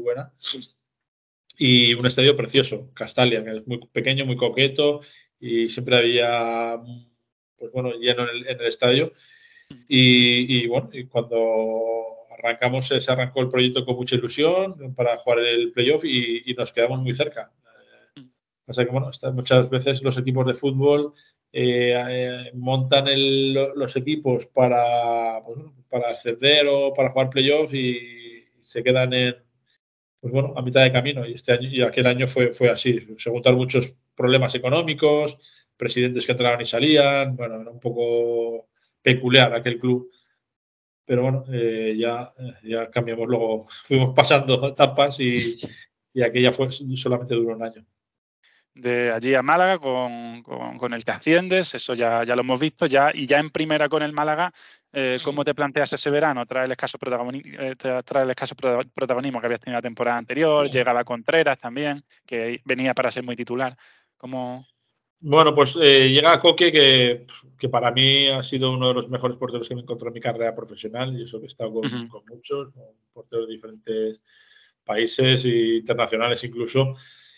y un estadio precioso, Castalia, que es muy pequeño, muy coqueto, y siempre había, pues bueno, lleno en el estadio. Y bueno, y cuando se arrancó el proyecto con mucha ilusión para jugar el playoff y nos quedamos muy cerca. O sea que, bueno, muchas veces los equipos de fútbol montan los equipos para ascender o para jugar playoff y se quedan a mitad de camino. Y este año y aquel año fue así. Se juntaron muchos problemas económicos, presidentes que entraban y salían. Bueno, era un poco peculiar aquel club. Pero bueno, ya cambiamos. Luego fuimos pasando etapas y aquella solamente duró un año. De allí a Málaga con el que asciendes, eso ya lo hemos visto, y ya en primera con el Málaga, ¿cómo te planteas ese verano? ¿Trae el escaso protagonismo que habías tenido la temporada anterior? Llegaba Contreras también, que venía para ser muy titular. ¿Cómo? Bueno, pues llega Coque, que para mí ha sido uno de los mejores porteros que me encontré en mi carrera profesional, y eso que he estado con muchos, con porteros de diferentes países e internacionales incluso.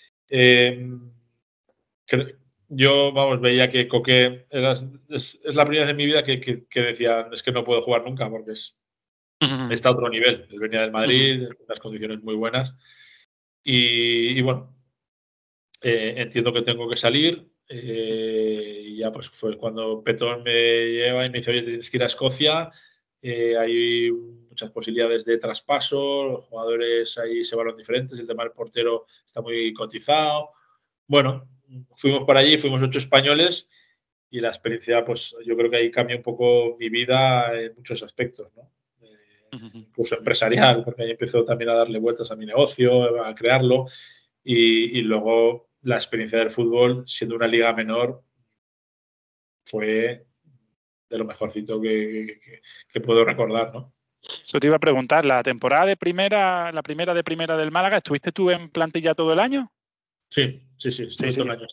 Yo, veía que Coque es la primera vez en mi vida que decía, es que no puedo jugar nunca porque está a otro nivel. Él venía del Madrid, en unas condiciones muy buenas. Y bueno, entiendo que tengo que salir. Y ya pues fue cuando Petón me lleva y me dice, oye, tienes que ir a Escocia. Hay muchas posibilidades de traspaso, los jugadores ahí se van diferentes, el tema del portero está muy cotizado. Bueno, fuimos para allí, fuimos 8 españoles y la experiencia, pues yo creo que ahí cambia un poco mi vida en muchos aspectos, ¿no? Incluso empresarial, porque ahí empezó también a darle vueltas a mi negocio, a crearlo y luego la experiencia del fútbol, siendo una liga menor, fue de lo mejorcito que puedo recordar, ¿no? Eso te iba a preguntar, la primera de primera del Málaga, ¿estuviste tú en plantilla todo el año? Sí. Estuve todo el año.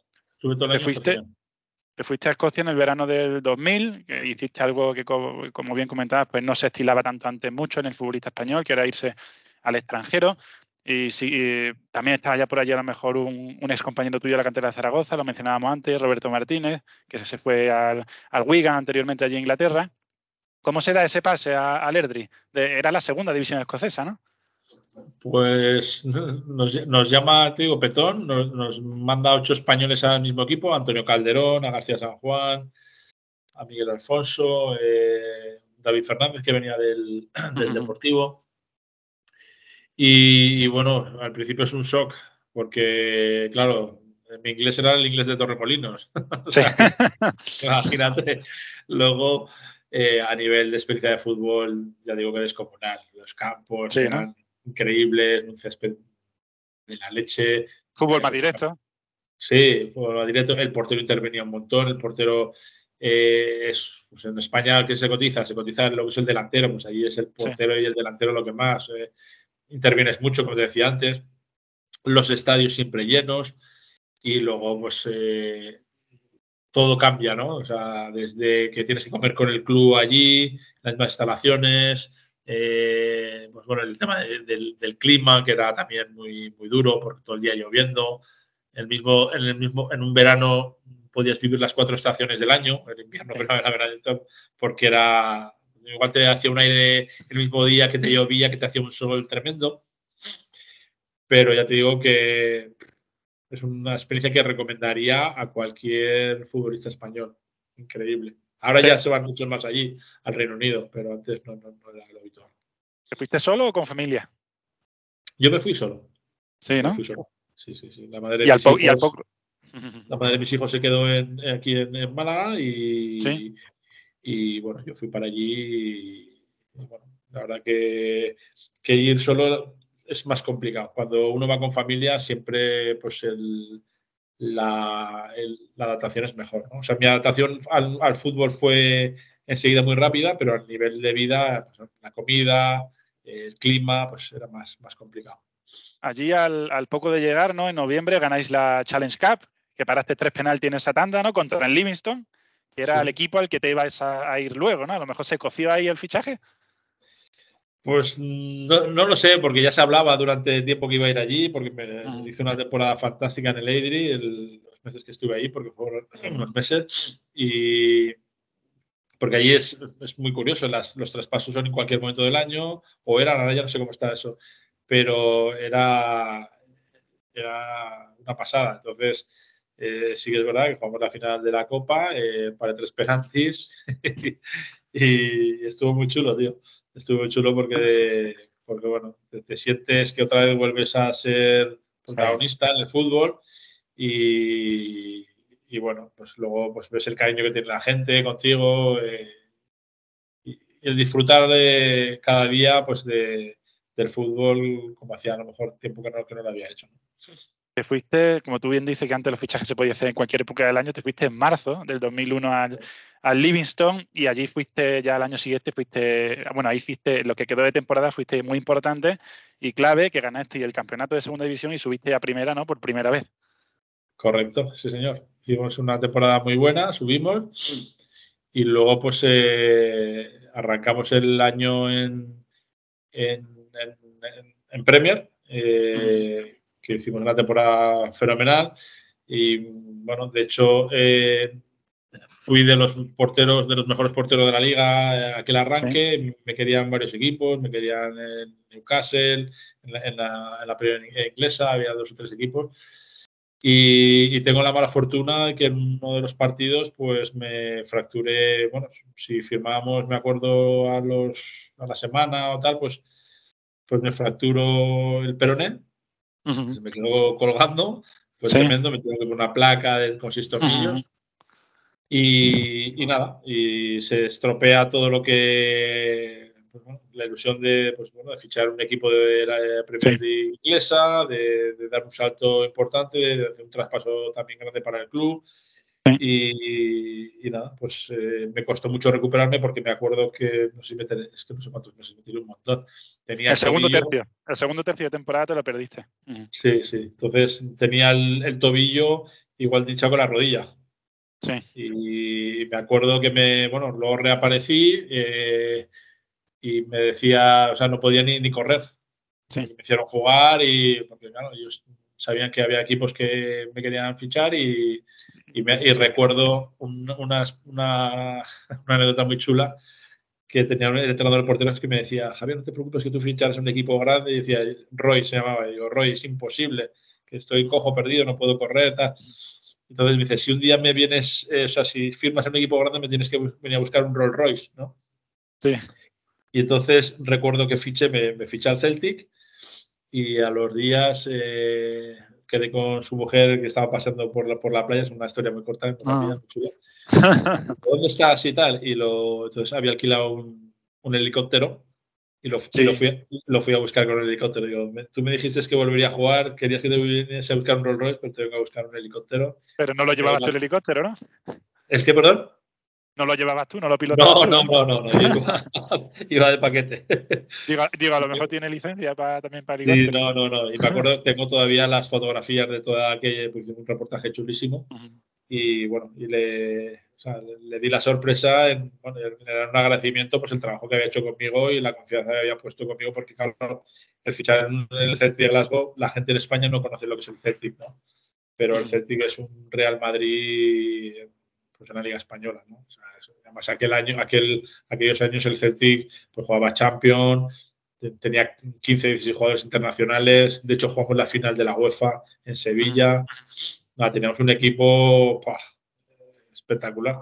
Te fuiste a Escocia en el verano del 2000, que hiciste algo que, como bien comentabas, pues no se estilaba tanto antes mucho en el futbolista español, que era irse al extranjero. Y sí, también estaba ya por allí a lo mejor un ex compañero tuyo de la cantera de Zaragoza, lo mencionábamos antes, Roberto Martínez, que se fue al Wigan anteriormente allí en Inglaterra. ¿Cómo se da ese pase al Airdrie? Era la segunda división escocesa, ¿no? Pues nos llama, te digo, Petón, nos manda 8 españoles al mismo equipo, a Antonio Calderón, a García San Juan, a Miguel Alfonso, David Fernández, que venía del Deportivo. Y bueno, al principio es un shock, porque claro, mi inglés era el inglés de Torremolinos. O sea, imagínate. Luego, a nivel de experiencia de fútbol, ya digo que descomunal. Los campos eran increíbles, un césped de la leche. Fútbol más directo. Sí, fútbol más directo. El portero intervenía un montón. El portero pues en España, ¿qué se cotiza? Se cotiza lo que es el delantero. Pues ahí es el portero y el delantero lo que más. Intervienes mucho, como te decía antes. Los estadios siempre llenos. Y luego, pues todo cambia, ¿no? O sea, desde que tienes que comer con el club allí, las mismas instalaciones, pues bueno, el tema del clima, que era también muy, muy duro, porque todo el día lloviendo. En un verano podías vivir las 4 estaciones del año, el invierno, primavera, verano, porque era... Igual te hacía un aire el mismo día que te llovía, que te hacía un sol tremendo. Pero ya te digo que es una experiencia que recomendaría a cualquier futbolista español. Increíble. Ahora ya se van muchos más allí, al Reino Unido, pero antes no era lo habitual. ¿Te fuiste solo o con familia? Yo me fui solo. Sí, ¿no? Me fui solo. Sí. La madre de mis hijos se quedó aquí en Málaga y bueno, yo fui para allí y bueno, la verdad que ir solo es más complicado. Cuando uno va con familia siempre pues la adaptación es mejor, ¿no? O sea, mi adaptación al fútbol fue enseguida muy rápida, pero a nivel de vida, pues, la comida, el clima, pues era más complicado. Allí al poco de llegar, ¿no? En noviembre ganáis la Challenge Cup, que paraste 3 penaltis en esa tanda, ¿no? Contra el Livingston, que era el equipo al que te ibas a ir luego, ¿no? A lo mejor se coció ahí el fichaje. Pues no lo sé, porque ya se hablaba durante el tiempo que iba a ir allí, porque hice una temporada fantástica en el Airdrie, los meses que estuve ahí, porque fueron unos meses, y porque allí es muy curioso, los traspasos son en cualquier momento del año, o eran, ahora ya no sé cómo está eso, pero era una pasada. Entonces, sí que es verdad que jugamos la final de la Copa para 3 penaltis y estuvo muy chulo, tío. Estuvo muy chulo porque bueno, te sientes que otra vez vuelves a ser protagonista en el fútbol y bueno, pues luego pues ves el cariño que tiene la gente contigo y el disfrutar de cada día pues del fútbol como hacía a lo mejor tiempo que no lo había hecho, ¿no? Te fuiste, como tú bien dices, que antes los fichajes se podían hacer en cualquier época del año, te fuiste en marzo del 2001 al Livingston y allí fuiste ya al año siguiente, bueno, ahí fuiste, lo que quedó de temporada fuiste muy importante y clave, que ganaste el campeonato de segunda división y subiste a primera, ¿no? Por primera vez. Correcto, sí señor. Hicimos una temporada muy buena, subimos y luego pues arrancamos el año en Premier, que hicimos una temporada fenomenal y bueno, de hecho fui de los mejores porteros de la liga aquel arranque, sí. Me querían varios equipos, me querían en Newcastle, en la Premier inglesa, había 2 o 3 equipos. Y tengo la mala fortuna que en uno de los partidos pues me fracturé, bueno, si firmábamos, me acuerdo, a la semana o tal, pues me fracturó el peroné, se me quedó colgando, fue tremendo, me tuve que poner una placa con 6 tornillos y nada, y se estropea todo lo que, pues bueno, la ilusión de, pues bueno, de fichar un equipo de la Premier League inglesa, de dar un salto importante, de hacer un traspaso también grande para el club. Y nada, pues me costó mucho recuperarme porque me acuerdo que no sé cuántos meses, me tiré un montón. Tenía el segundo tercio de temporada te lo perdiste. Sí. Entonces tenía el tobillo igual dicha con la rodilla. Sí. Y me acuerdo que luego reaparecí y me decía, o sea, no podía ni correr. Sí. Me hicieron jugar porque claro, ellos sabían que había equipos que me querían fichar y recuerdo una anécdota muy chula que tenía el entrenador de porteros que me decía, Javier, no te preocupes que tú ficharas un equipo grande. Y decía, Roy se llamaba, y digo, Roy, es imposible, que estoy cojo perdido, no puedo correr, tal. Entonces me dice, si un día me vienes, o sea, si firmas en un equipo grande me tienes que venir a buscar un Rolls Royce, ¿no? Sí. Y entonces recuerdo que me fiché al Celtic y a los días quedé con su mujer que estaba pasando por la playa, es una historia muy corta, muy chula. ¿Dónde estás y tal? Entonces había alquilado un helicóptero y lo fui a buscar con el helicóptero. Digo, tú me dijiste que volvería a jugar, querías que te viniese a buscar un Rolls Royce, pero te vengo a buscar un helicóptero. Pero no lo llevabas tú el helicóptero, ¿no? ¿Es que, perdón? ¿No lo llevabas tú? ¿No lo pilotabas tú? No. Iba de paquete. Digo, a lo mejor tiene licencia también para helicóptero. Sí, no. Y me acuerdo, tengo todavía las fotografías de toda aquella, porque hice un reportaje chulísimo. Y bueno, le di la sorpresa en un agradecimiento pues el trabajo que había hecho conmigo y la confianza que había puesto conmigo, porque claro, el fichar en el Celtic de Glasgow, la gente en España no conoce lo que es el Celtic, ¿no? Pero el Celtic es un Real Madrid pues en la Liga Española, ¿no? O sea, además aquellos años el Celtic pues jugaba Champions, tenía 15, 16 jugadores internacionales, de hecho jugamos la final de la UEFA en Sevilla. Teníamos un equipo espectacular.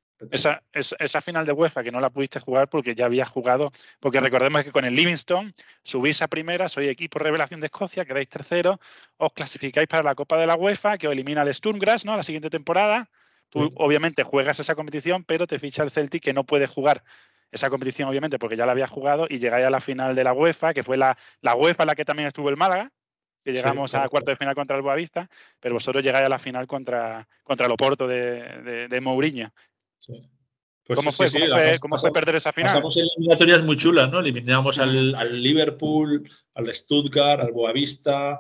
Esa final de UEFA que no la pudiste jugar porque ya habías jugado, porque recordemos que con el Livingston subís a primera, sois equipo revelación de Escocia, quedáis tercero, os clasificáis para la Copa de la UEFA, que os elimina el Sturm Graz, ¿no? La siguiente temporada. Tú obviamente juegas esa competición, pero te ficha el Celtic, que no puede jugar esa competición obviamente porque ya la había jugado, y llegáis a la final de la UEFA, que fue la UEFA en la que también estuvo el Málaga, que llegamos a cuarto de final contra el Boavista, pero vosotros llegáis a la final contra el Oporto de Mourinho. Sí. Pues ¿Cómo fue perder esa final? Pasamos eliminatorias muy chulas, ¿no? Eliminamos al Liverpool, al Stuttgart, al Boavista,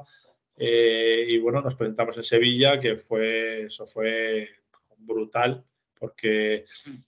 y bueno, nos presentamos en Sevilla, que eso fue brutal, porque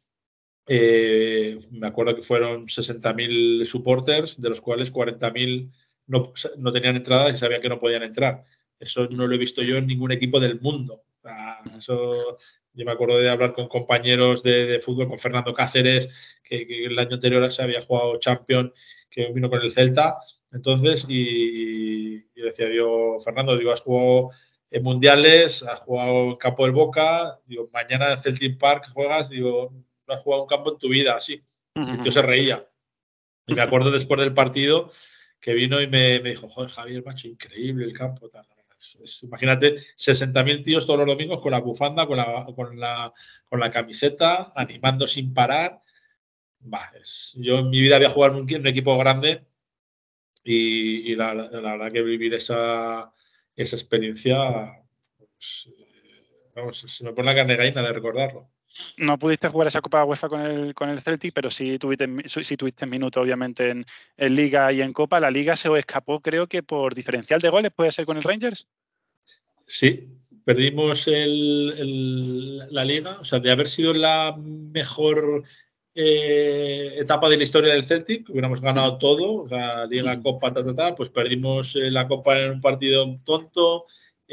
me acuerdo que fueron 60.000 supporters, de los cuales 40.000 no tenían entradas y sabían que no podían entrar. Eso no lo he visto yo en ningún equipo del mundo. Eso, yo me acuerdo de hablar con compañeros de fútbol, con Fernando Cáceres, que el año anterior se había jugado Champions, que vino con el Celta. Entonces, y decía yo, Fernando, digo, has jugado en mundiales, has jugado en campo del Boca, digo, mañana en Celtic Park juegas, digo, no has jugado un campo en tu vida, así. Y el tío se reía. Y me acuerdo después del partido que vino y me dijo, joder, Javier, macho, increíble el campo. Tal. Imagínate, 60.000 tíos todos los domingos con la bufanda, con la camiseta, animando sin parar. Yo en mi vida había jugado en un equipo grande y la verdad que vivir esa experiencia, pues, vamos, se me pone la carne gallina de recordarlo. No pudiste jugar esa Copa UEFA con el Celtic, pero sí tuviste minutos, obviamente, en Liga y en Copa. La Liga se os escapó, creo que por diferencial de goles, ¿puede ser con el Rangers? Sí, perdimos la Liga. O sea, de haber sido la mejor etapa de la historia del Celtic, hubiéramos ganado todo, o sea, Liga, Copa, pues perdimos la Copa en un partido tonto.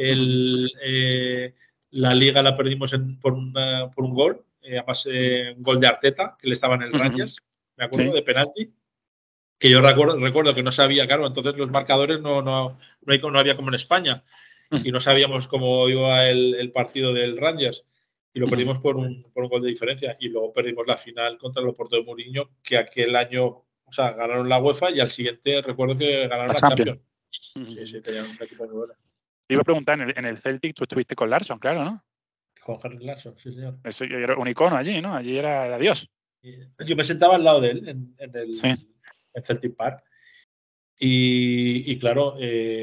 La Liga la perdimos por un gol, además un gol de Arteta, que le estaba en el Rangers, me acuerdo, de penalti, que yo recuerdo que no sabía, claro, entonces los marcadores no había como en España, y no sabíamos cómo iba el partido del Rangers, y lo perdimos por un gol de diferencia, y luego perdimos la final contra el Oporto de Mourinho, que aquel año, o sea, ganaron la UEFA, y al siguiente recuerdo que ganaron la Champions. Sí, tenían un equipo muy bueno. Te iba a preguntar, en el Celtic tú estuviste con Larsson, claro, ¿no? Con Henrik Larsson, sí, señor. Ese era un icono allí, ¿no? Allí era Dios. Yo me sentaba al lado de él en Celtic Park. Y claro,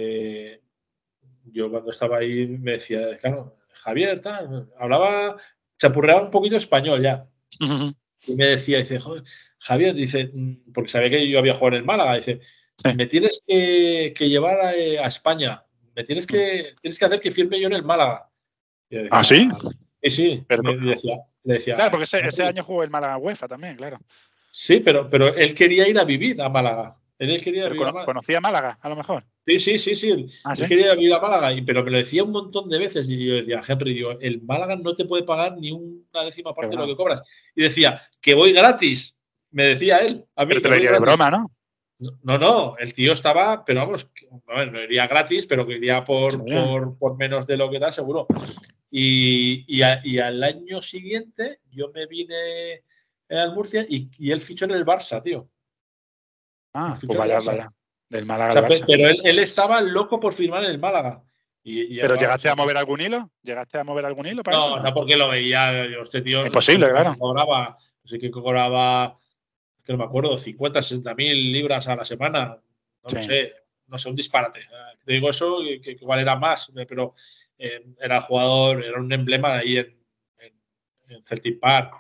yo cuando estaba ahí me decía, claro, Javier, tal, chapurreaba un poquito español ya. Y me decía, dice, joder, Javier, dice, porque sabía que yo había jugado en el Málaga, dice, me tienes que llevar a España. Tienes que hacer que firme yo en el Málaga. Decía, ¿Ah, sí? Sí, le decía. Claro, porque ese año jugó el Málaga UEFA también, claro. Sí, pero él quería ir a vivir a Málaga. Él quería vivir a Málaga. ¿Conocía Málaga, a lo mejor? Sí. Él quería vivir a Málaga, pero me lo decía un montón de veces. Y yo decía, Henry, el Málaga no te puede pagar ni una décima parte de lo que cobras. Y decía, que voy gratis. Me decía él. A mí, pero te lo diría de broma, ¿no? No, el tío estaba, pero vamos, no iría gratis, pero que iría por menos de lo que da, seguro. Y al año siguiente yo me vine al Murcia y él fichó en el Barça, tío. Pues vaya. Del Málaga al Barça. Pero él estaba loco por firmar en el Málaga. ¿Pero llegaste a mover algún hilo? ¿Llegaste a mover algún hilo para eso? No, porque lo veía. Este tío. Imposible, claro. Cobraba, que no me acuerdo, 50, 60.000 libras a la semana. No sé, un disparate. Te digo eso, que igual era más, pero era jugador, era un emblema de ahí en Celtic Park.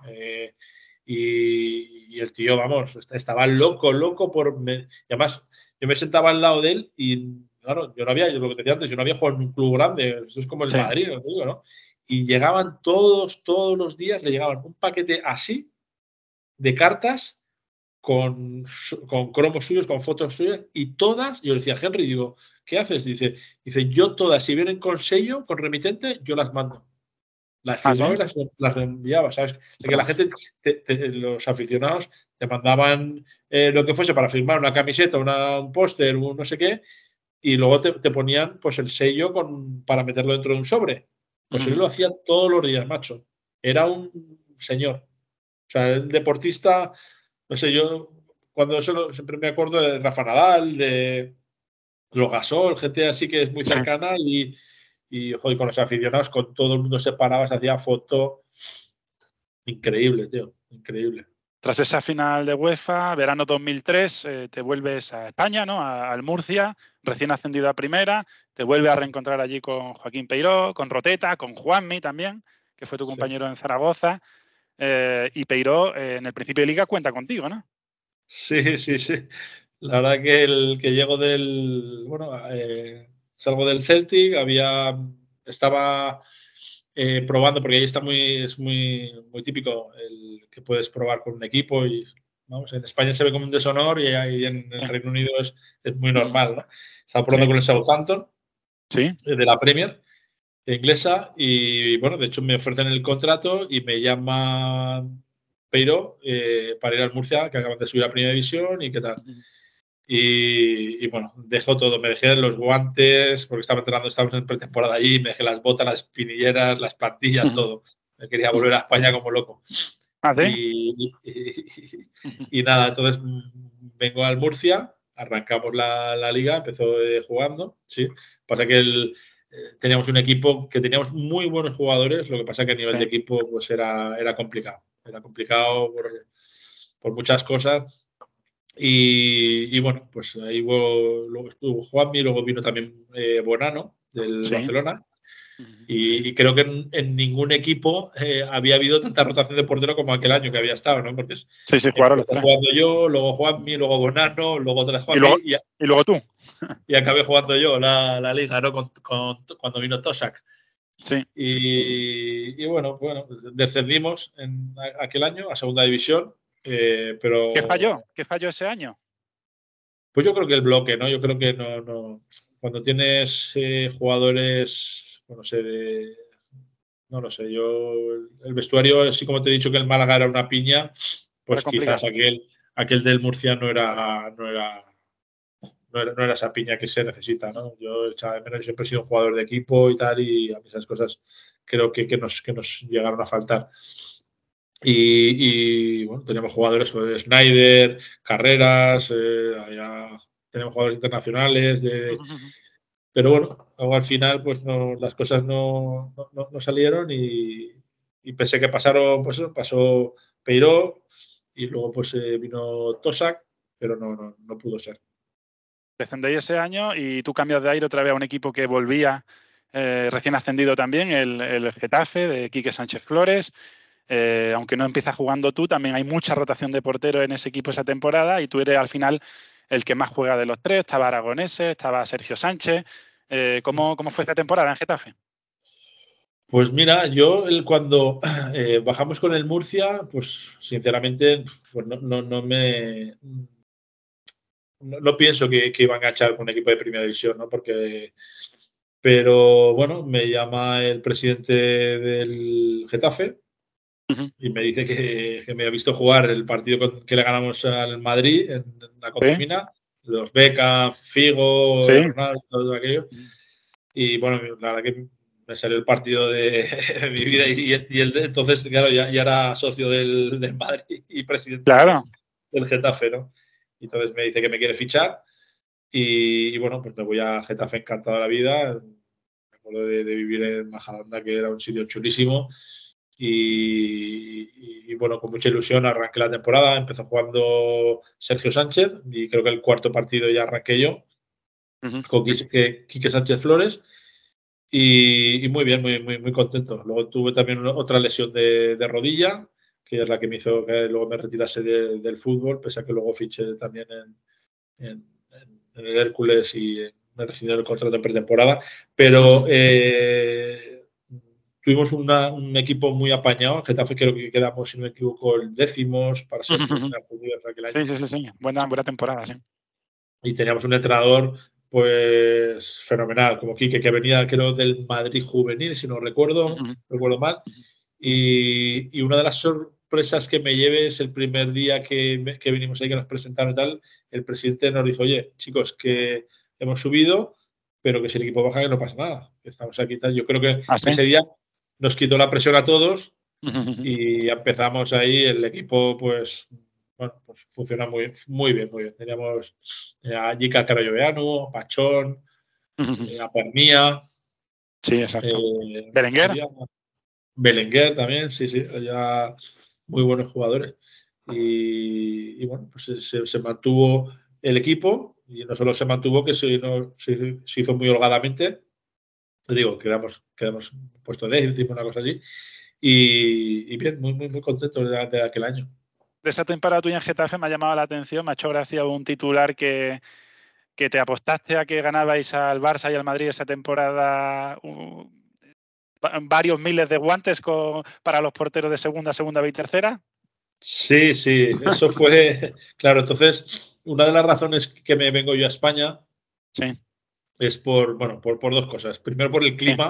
Y el tío, vamos, estaba loco por... Y además, yo me sentaba al lado de él y, claro, yo lo que te decía antes, yo no había jugado en un club grande. Esto es como el Madrid, lo digo, ¿no? Y llegaban todos los días, le llegaban un paquete así de cartas con cromos suyos, con fotos suyas, y todas, yo le decía a Henry, digo, ¿qué haces? Dice, yo todas, si vienen con sello, con remitente, yo las mando. Las firmaba y las enviaba, ¿sabes? Que la gente, los aficionados, te mandaban lo que fuese para firmar una camiseta, un póster, un no sé qué, y luego te ponían pues el sello para meterlo dentro de un sobre. Pues él lo hacía todos los días, macho. Era un señor. O sea, el deportista, no sé, yo cuando eso siempre me acuerdo de Rafa Nadal, de los Gasol, gente así que es muy cercana y joder, con los aficionados, con todo el mundo se paraba, se hacía foto. Increíble, tío, increíble. Tras esa final de UEFA, verano 2003, te vuelves a España, ¿no? Al Murcia, recién ascendido a primera, te vuelves a reencontrar allí con Joaquín Peiró, con Roteta, con Juanmi también, que fue tu compañero en Zaragoza. Y Peiró, en el principio de liga, cuenta contigo, ¿no? Sí. La verdad que llego salgo del Celtic, estaba probando, porque ahí es muy típico el que puedes probar con un equipo y vamos, en España se ve como un deshonor y ahí en el Reino Unido es muy normal, ¿no? Estaba probando con el Southampton de la Premier inglesa, y bueno, de hecho me ofrecen el contrato y me llama Peiro para ir al Murcia, que acaban de subir a Primera División y qué tal. Y bueno, dejo todo, me dejé los guantes, porque estaba entrenando, estábamos en pretemporada allí, me dejé las botas, las espinilleras, las plantillas, todo. Me quería volver a España como loco. ¿Ah, sí? Y nada, entonces vengo al Murcia, arrancamos la liga, empezó jugando, sí. Pasa que teníamos un equipo que teníamos muy buenos jugadores, lo que pasa que a nivel de equipo pues era complicado. Era complicado por muchas cosas. Y bueno, pues ahí luego estuvo Juanmi, luego vino también Bonano del Barcelona. Y creo que en ningún equipo había habido tanta rotación de portero como aquel año que había estado, ¿no? Porque claro, jugando yo, luego Juanmi, luego Bonano, luego otra vez Juanmi y luego tú. Y acabé jugando yo la liga, ¿no? Cuando vino Tosak. Sí. Y bueno, descendimos en aquel año a segunda división. Pero ¿Qué falló? ¿Qué falló ese año? Pues yo creo que el bloque, ¿no? Yo creo que no cuando tienes jugadores, no sé, no lo sé, el vestuario, así como te he dicho que el Málaga era una piña, pues quizás aquel del Murcia no era esa piña que se necesita, ¿no? Yo echaba de menos, siempre he sido un jugador de equipo y tal, y a mí esas cosas creo que nos llegaron a faltar. Y bueno, teníamos jugadores de Snyder, Carreras, teníamos jugadores internacionales, pero bueno, luego al final pues las cosas no salieron y pensé que pasaron, pues eso, pasó Peiró y luego pues vino Tosak, pero no pudo ser. Descendéis ese año y tú cambias de aire otra vez a un equipo que volvía recién ascendido también, el Getafe de Quique Sánchez Flores. Aunque no empiezas jugando tú, también hay mucha rotación de portero en ese equipo esa temporada y tú eres al final el que más juega de los tres. Estaba Aragonese, estaba Sergio Sánchez. ¿Cómo fue esta temporada en Getafe? Pues mira, yo cuando bajamos con el Murcia, pues sinceramente pues no pienso que iban a enganchar con un equipo de primera división, ¿no? Pero bueno, me llama el presidente del Getafe y me dice que me ha visto jugar el partido que le ganamos al Madrid en la Condomina, los Beckham, Figo, Ronaldo, todo aquello. Y bueno, la verdad que me salió el partido de mi vida y entonces, claro, ya era socio del Madrid y presidente del Getafe, ¿no? Y entonces me dice que me quiere fichar y bueno, pues me voy a Getafe encantado de la vida. Me acuerdo de vivir en Majadahonda, que era un sitio chulísimo. Y bueno, con mucha ilusión arranqué la temporada. Empezó jugando Sergio Sánchez y creo que el cuarto partido ya arranqué yo con Quique Sánchez Flores. Y muy bien, muy contento. Luego tuve también otra lesión de rodilla, que es la que me hizo que luego me retirase del fútbol, pese a que luego fiché también en el Hércules y me rescindieron el contrato en pretemporada. Pero tuvimos un equipo muy apañado. En Getafe creo que quedamos, si no me equivoco, el 10º para ser aquel año. Sí. Buena temporada, sí. Y teníamos un entrenador pues fenomenal, como Quique, que venía creo del Madrid juvenil, si no recuerdo mal. Y una de las sorpresas que me llevé es el primer día que vinimos ahí, que nos presentaron y tal, el presidente nos dijo, oye, chicos, que hemos subido, pero que si el equipo baja que no pasa nada, que estamos aquí y tal. Yo creo que ese día nos quitó la presión a todos y empezamos ahí, el equipo pues... Bueno, pues funciona muy bien. Teníamos a Jica Carayoveanu, a Pachón, a Pernía. Sí, exacto. Belenguer también, sí. Ya muy buenos jugadores. Y bueno, pues se mantuvo el equipo y no solo se mantuvo, que se hizo muy holgadamente. Te digo, quedamos puesto 10º, una cosa así. Y bien, muy contento de aquel año. De esa temporada tuya en Getafe me ha llamado la atención, me ha hecho gracia un titular que te apostaste a que ganabais al Barça y al Madrid esa temporada varios miles de guantes para los porteros de segunda B y tercera. Sí, eso fue... Claro, entonces, una de las razones que me vengo yo a España es por dos cosas. Primero, por el clima.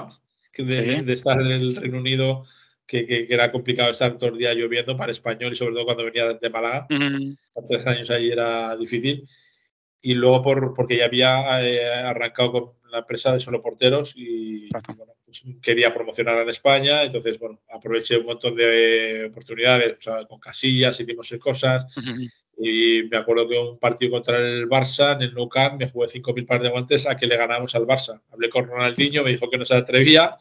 de estar en el Reino Unido, que era complicado estar todo el día lloviendo para español y sobre todo cuando venía de Málaga. 3 años ahí era difícil. Y luego porque ya había arrancado con la empresa de solo porteros y bueno, pues quería promocionar en España, entonces bueno, aproveché un montón de oportunidades, o sea, con Casillas hicimos cosas y me acuerdo que un partido contra el Barça en el Nou Camp me jugué 5.000 pares de guantes a que le ganamos al Barça. Hablé con Ronaldinho, me dijo que no se atrevía,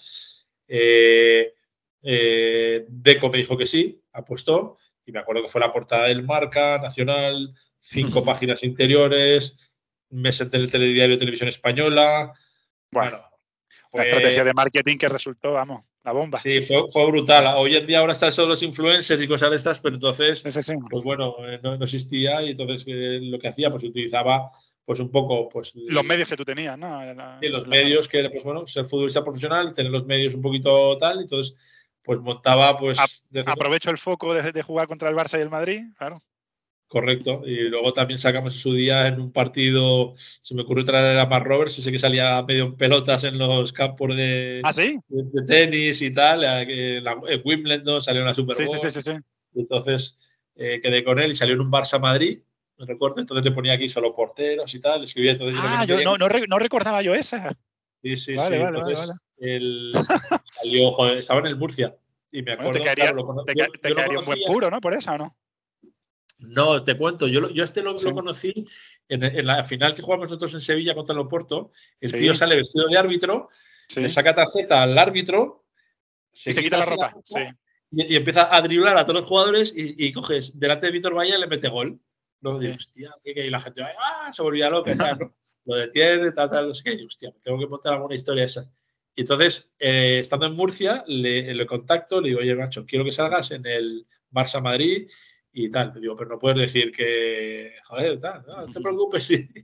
Deco me dijo que sí, apostó y me acuerdo que fue la portada del Marca Nacional, 5 páginas interiores, me senté en el telediario de Televisión Española. Bueno, la estrategia de marketing que resultó, vamos, la bomba. Sí, fue brutal. Hoy en día ahora están solo los influencers y cosas de estas, pero entonces, pues bueno, no existía y entonces lo que hacía, pues utilizaba pues un poco pues los medios que tú tenías, ¿no? Los medios que era, pues bueno, ser futbolista profesional, tener los medios un poquito tal, entonces pues montaba pues aprovecho el foco de jugar contra el Barça y el Madrid, claro. Correcto, y luego también sacamos en su día en un partido, se me ocurrió traer a Mark Roberts, ese que salía medio en pelotas en los campos de tenis y tal, en Wimbledon salió en la Super Bowl. Sí. Entonces quedé con él y salió en un Barça Madrid, me recuerdo, entonces le ponía aquí solo porteros y tal, escribía entonces. Yo no recordaba yo esa. Sí. Vale. Él salió, joder, estaba en el Murcia y me acuerdo. Bueno, te quedaría un buen puro, ¿no? Por eso, ¿o no? No, te cuento, yo lo conocí en la final que jugamos nosotros en Sevilla contra el Oporto. El tío sale vestido de árbitro, le saca tarjeta al árbitro, se quita la ropa. Y empieza a driblar a todos los jugadores y coges delante de Víctor Valla y le mete gol. Luego digo, hostia, y la gente se volvía loca, ¿no? Lo detiene, tal, no sé qué. Y, hostia, tengo que montar alguna historia de esas. Y entonces, estando en Murcia, le contacto, le digo, oye, macho, quiero que salgas en el Barça Madrid y tal. Le digo, pero no puedes decir que, joder, tal, no te preocupes,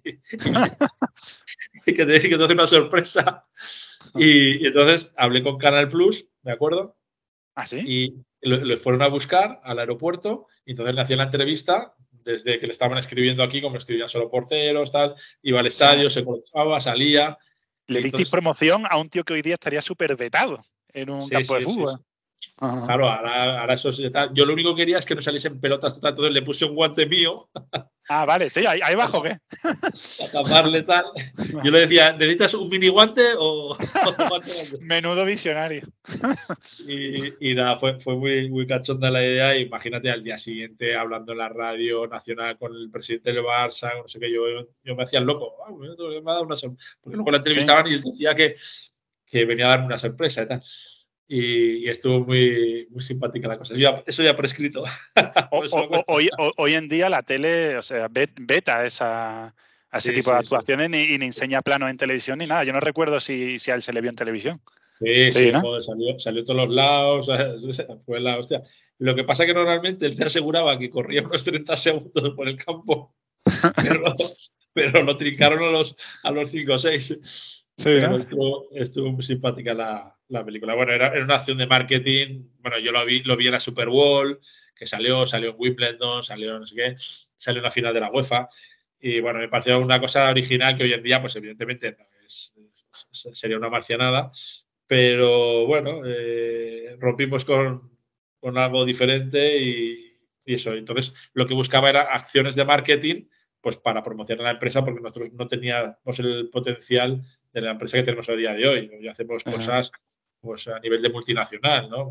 que te hace una sorpresa. Y entonces hablé con Canal Plus, ¿me acuerdo? ¿Ah, sí? Y le fueron a buscar al aeropuerto y entonces le hacían la entrevista desde que le estaban escribiendo aquí, como escribían solo porteros, tal, iba al estadio, se colocaba, salía. Le disteis promoción a un tío que hoy día estaría súper vetado en un campo de fútbol. Sí. Claro, ahora eso es tal. Yo lo único que quería es que no saliesen pelotas, tal, entonces le puse un guante mío. Vale, sí, ahí bajo, ¿qué? A taparle tal. Yo le decía, ¿necesitas un mini guante o guante? Menudo visionario. Y nada, fue muy cachonda la idea. Imagínate al día siguiente hablando en la radio nacional con el presidente del Barça, no sé qué, yo me hacía el loco. Me ha dado una sorpresa. Porque luego la entrevistaban y él decía que venía a darme una sorpresa y tal. Y estuvo muy simpática la cosa. Eso ya prescrito. Hoy en día la tele, o sea, veta ese tipo de actuaciones y ni enseña planos en televisión ni nada. Yo no recuerdo si a él se le vio en televisión. Sí, ¿no? Joder, salió a todos los lados, fue la hostia. Lo que pasa es que normalmente él te aseguraba que corría unos 30 segundos por el campo, pero lo trincaron a los 5 o 6. Sí, pero estuvo muy simpática la película. Bueno, era una acción de marketing. Bueno, yo lo vi en la Super Bowl, que salió en Wimbledon, salió no sé qué, salió en la final de la UEFA. Y bueno, me pareció una cosa original que hoy en día, pues evidentemente sería una marcianada. Pero bueno, rompimos con algo diferente y eso. Entonces, lo que buscaba era acciones de marketing pues para promocionar la empresa, porque nosotros no teníamos el potencial de la empresa que tenemos a día de hoy. Hoy hacemos cosas pues, a nivel de multinacional, ¿no?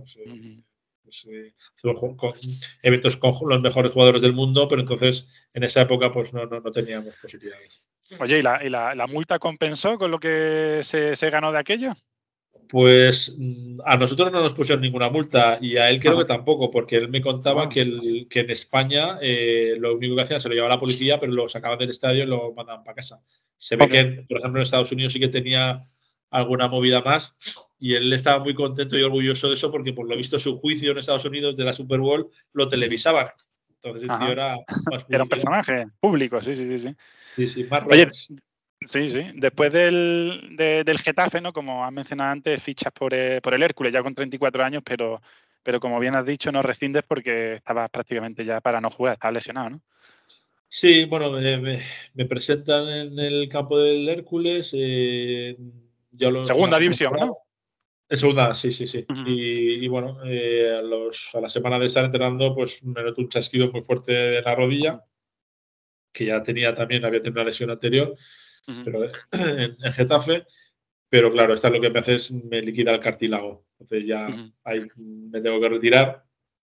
Hacemos eventos con los mejores jugadores del mundo, pero entonces en esa época pues no teníamos posibilidades. Oye, ¿y la multa compensó con lo que se ganó de aquello? Pues a nosotros no nos pusieron ninguna multa y a él creo que tampoco, porque él me contaba que en España lo único que hacían se lo llevaba la policía, pero lo sacaban del estadio y lo mandaban para casa. Se ve que, por ejemplo, en Estados Unidos sí que tenía alguna movida más y él estaba muy contento y orgulloso de eso porque, por lo visto, su juicio en Estados Unidos de la Super Bowl lo televisaban. Entonces el tío era más era un personaje público, sí. Sí, más Oye, sí. Después del Getafe, ¿no? Como has mencionado antes, fichas por el Hércules ya con 34 años, pero como bien has dicho, no rescindes porque estabas prácticamente ya para no jugar, estabas lesionado, ¿no? Sí, bueno, me presentan en el campo del Hércules. Segunda división, ¿no? En segunda, sí, sí, sí. Ujú. Y bueno, a la semana de estar entrenando, pues me noté un chasquido muy fuerte en la Ujú. rodilla, que ya tenía también, había tenido una lesión anterior, Ujú. pero en Getafe. Pero claro, esta es lo que me hace es me liquida el cartílago. Entonces ya Ujú. ahí me tengo que retirar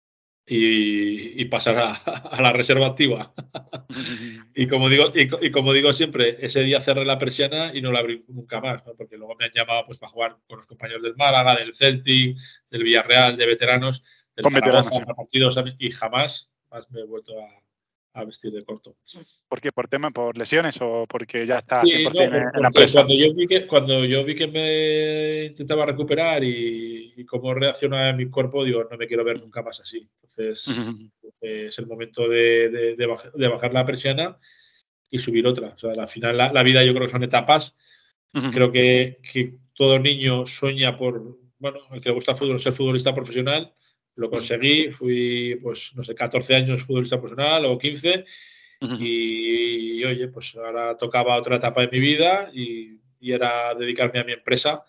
y pasar a la reserva activa. Y como digo, y como digo siempre, ese día cerré la persiana y no la abrí nunca más, ¿no? Porque luego me han llamado pues, para jugar con los compañeros del Málaga, del Celtic, del Villarreal, de veteranos, del Con veteranos, Zaragoza, sí. para partidos, y jamás más me he vuelto a vestir de corto. ¿Por qué? ¿Por lesiones o porque ya estás Sí, no, 100% en la porque empresa? cuando yo vi que me intentaba recuperar y cómo reaccionaba mi cuerpo, digo, no me quiero ver nunca más así. Entonces, Ujú. es el momento de bajar la persiana y subir otra. O sea, al final la vida yo creo que son etapas. Ujú. Creo que todo niño sueña por, bueno, el que le gusta el fútbol, ser futbolista profesional. Lo Ujú. conseguí, fui, pues, no sé, 14 años futbolista profesional o 15. Ujú. Y, oye, pues ahora tocaba otra etapa de mi vida y era dedicarme a mi empresa.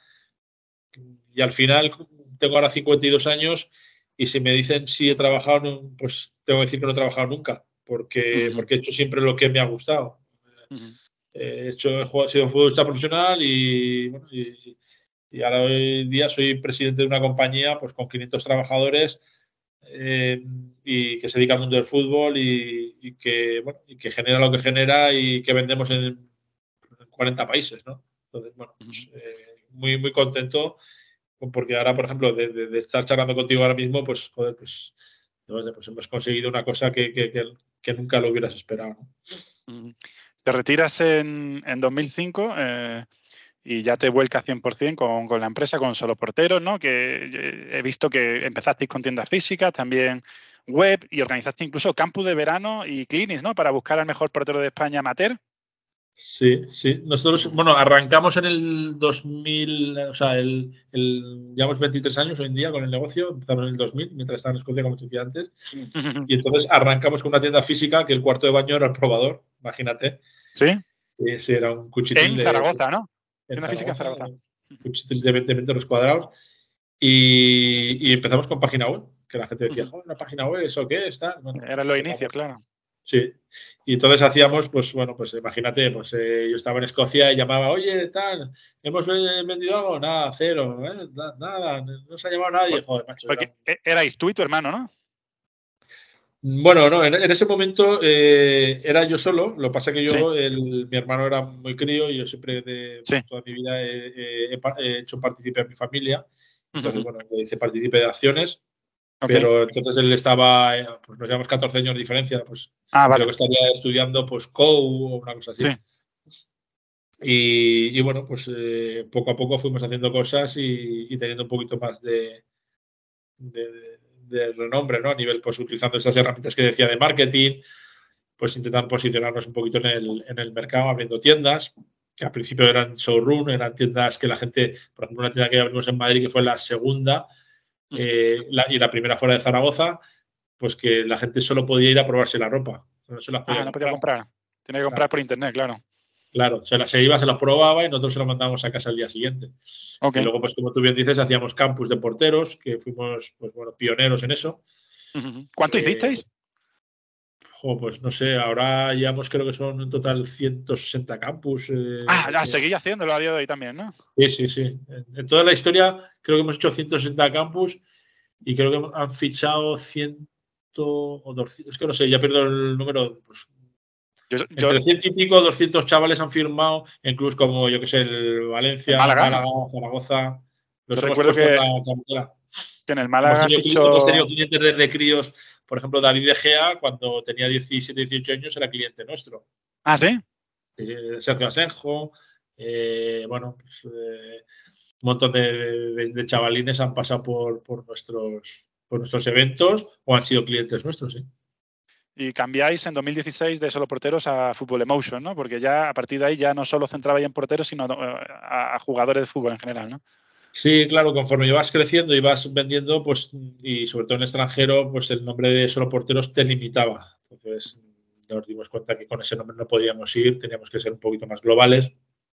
Y al final tengo ahora 52 años y si me dicen si he trabajado, pues tengo que decir que no he trabajado nunca, Ujú. porque he hecho siempre lo que me ha gustado. Ujú. He sido futbolista profesional bueno, y ahora hoy día soy presidente de una compañía pues, con 500 trabajadores eh, y que se dedica al mundo del fútbol bueno, y que genera lo que genera y que vendemos en 40 países, ¿no? Entonces, bueno, pues, Ujú. muy, muy contento porque ahora, por ejemplo, de estar charlando contigo ahora mismo, pues, joder, pues hemos conseguido una cosa que nunca lo hubieras esperado, ¿no? Ujú. Te retiras en 2005 y ya te vuelcas 100% con la empresa, con Solo Porteros, ¿no? Que he visto que empezasteis con tiendas físicas, también web y organizaste incluso campus de verano y clinics, ¿no? Para buscar al mejor portero de España amateur. Sí, sí. Nosotros, Ujú. bueno, arrancamos en el 2000, o sea, llevamos 23 años hoy en día con el negocio, empezamos en el 2000, mientras estaba en Escocia, como te decía antes, y entonces arrancamos con una tienda física que el cuarto de baño era el probador, imagínate. Sí, Ese era un cuchitril en Zaragoza, ¿no? en Tienda física en Zaragoza, Zaragoza. un cuchitril de 20 metros cuadrados, y empezamos con página web, que la gente decía, Ujú. joder, una página web, ¿eso qué está? Bueno, Eran pues los inicios, empezamos. claro. Sí. Y entonces hacíamos, pues bueno, pues imagínate, pues yo estaba en Escocia y llamaba, oye, tal, ¿hemos vendido algo? Nada, cero, nada, no se ha llamado nadie. Por- Joder, macho, Porque erais tú y tu hermano, ¿no? Bueno, no, en ese momento era yo solo, lo que pasa que Sí, mi hermano era muy crío y yo siempre sí. toda mi vida he hecho partícipe a mi familia, entonces, Ujú. bueno, le hice partícipe de acciones, Ok. pero entonces él estaba, pues nos llevamos 14 años de diferencia, pues Ah, creo vale. que estaría estudiando pues COU o una cosa Sí. así. Bueno, pues poco a poco fuimos haciendo cosas y teniendo un poquito más de renombre, ¿no? A nivel, pues utilizando estas herramientas que decía de marketing, pues intentar posicionarnos un poquito en el mercado, abriendo tiendas, que al principio eran showroom, eran tiendas que la gente, por ejemplo, una tienda que abrimos en Madrid, que fue la segunda, Ujú. y la primera fuera de Zaragoza, pues que la gente solo podía ir a probarse la ropa, no se las Ah, podía no podía comprar. comprar. Tenía que comprar Claro. por internet, claro. Claro, se iba, se las probaba y nosotros se las mandábamos a casa el día siguiente. Ok. Y luego, pues como tú bien dices, hacíamos campus de porteros, que fuimos, pues bueno, pioneros en eso. Ujú. ¿Cuánto Eh, hicisteis? pues no sé, ahora llevamos creo que son en total 160 campus. Ah, ya, seguí haciéndolo a día de hoy también, ¿no? Sí, sí, sí. En toda la historia creo que hemos hecho 160 campus y creo que han fichado 100 o 200, es que no sé, ya pierdo el número, pues Yo, entre 100 y pico, 200 chavales han firmado en clubes como, yo que sé, el el Valencia, Málaga. Málaga, Zaragoza. Yo Los hemos recuerdo puesto en que, la cantera. que en el Málaga Hemos tenido fichó. clientes desde críos. Por ejemplo, David De Gea, cuando tenía 17, 18 años, era cliente nuestro. Ah, sí. Sergio Asenjo. Bueno, pues, un montón de chavalines han pasado por nuestros eventos o han sido clientes nuestros, sí. Y cambiáis en 2016 de solo porteros a Football Emotion, ¿no? Porque ya a partir de ahí ya no solo centrabais en porteros, sino a jugadores de fútbol en general, ¿no? Sí, claro, conforme vas creciendo y vas vendiendo, pues, y sobre todo en extranjero, pues el nombre de solo porteros te limitaba. Entonces nos dimos cuenta que con ese nombre no podíamos ir, teníamos que ser un poquito más globales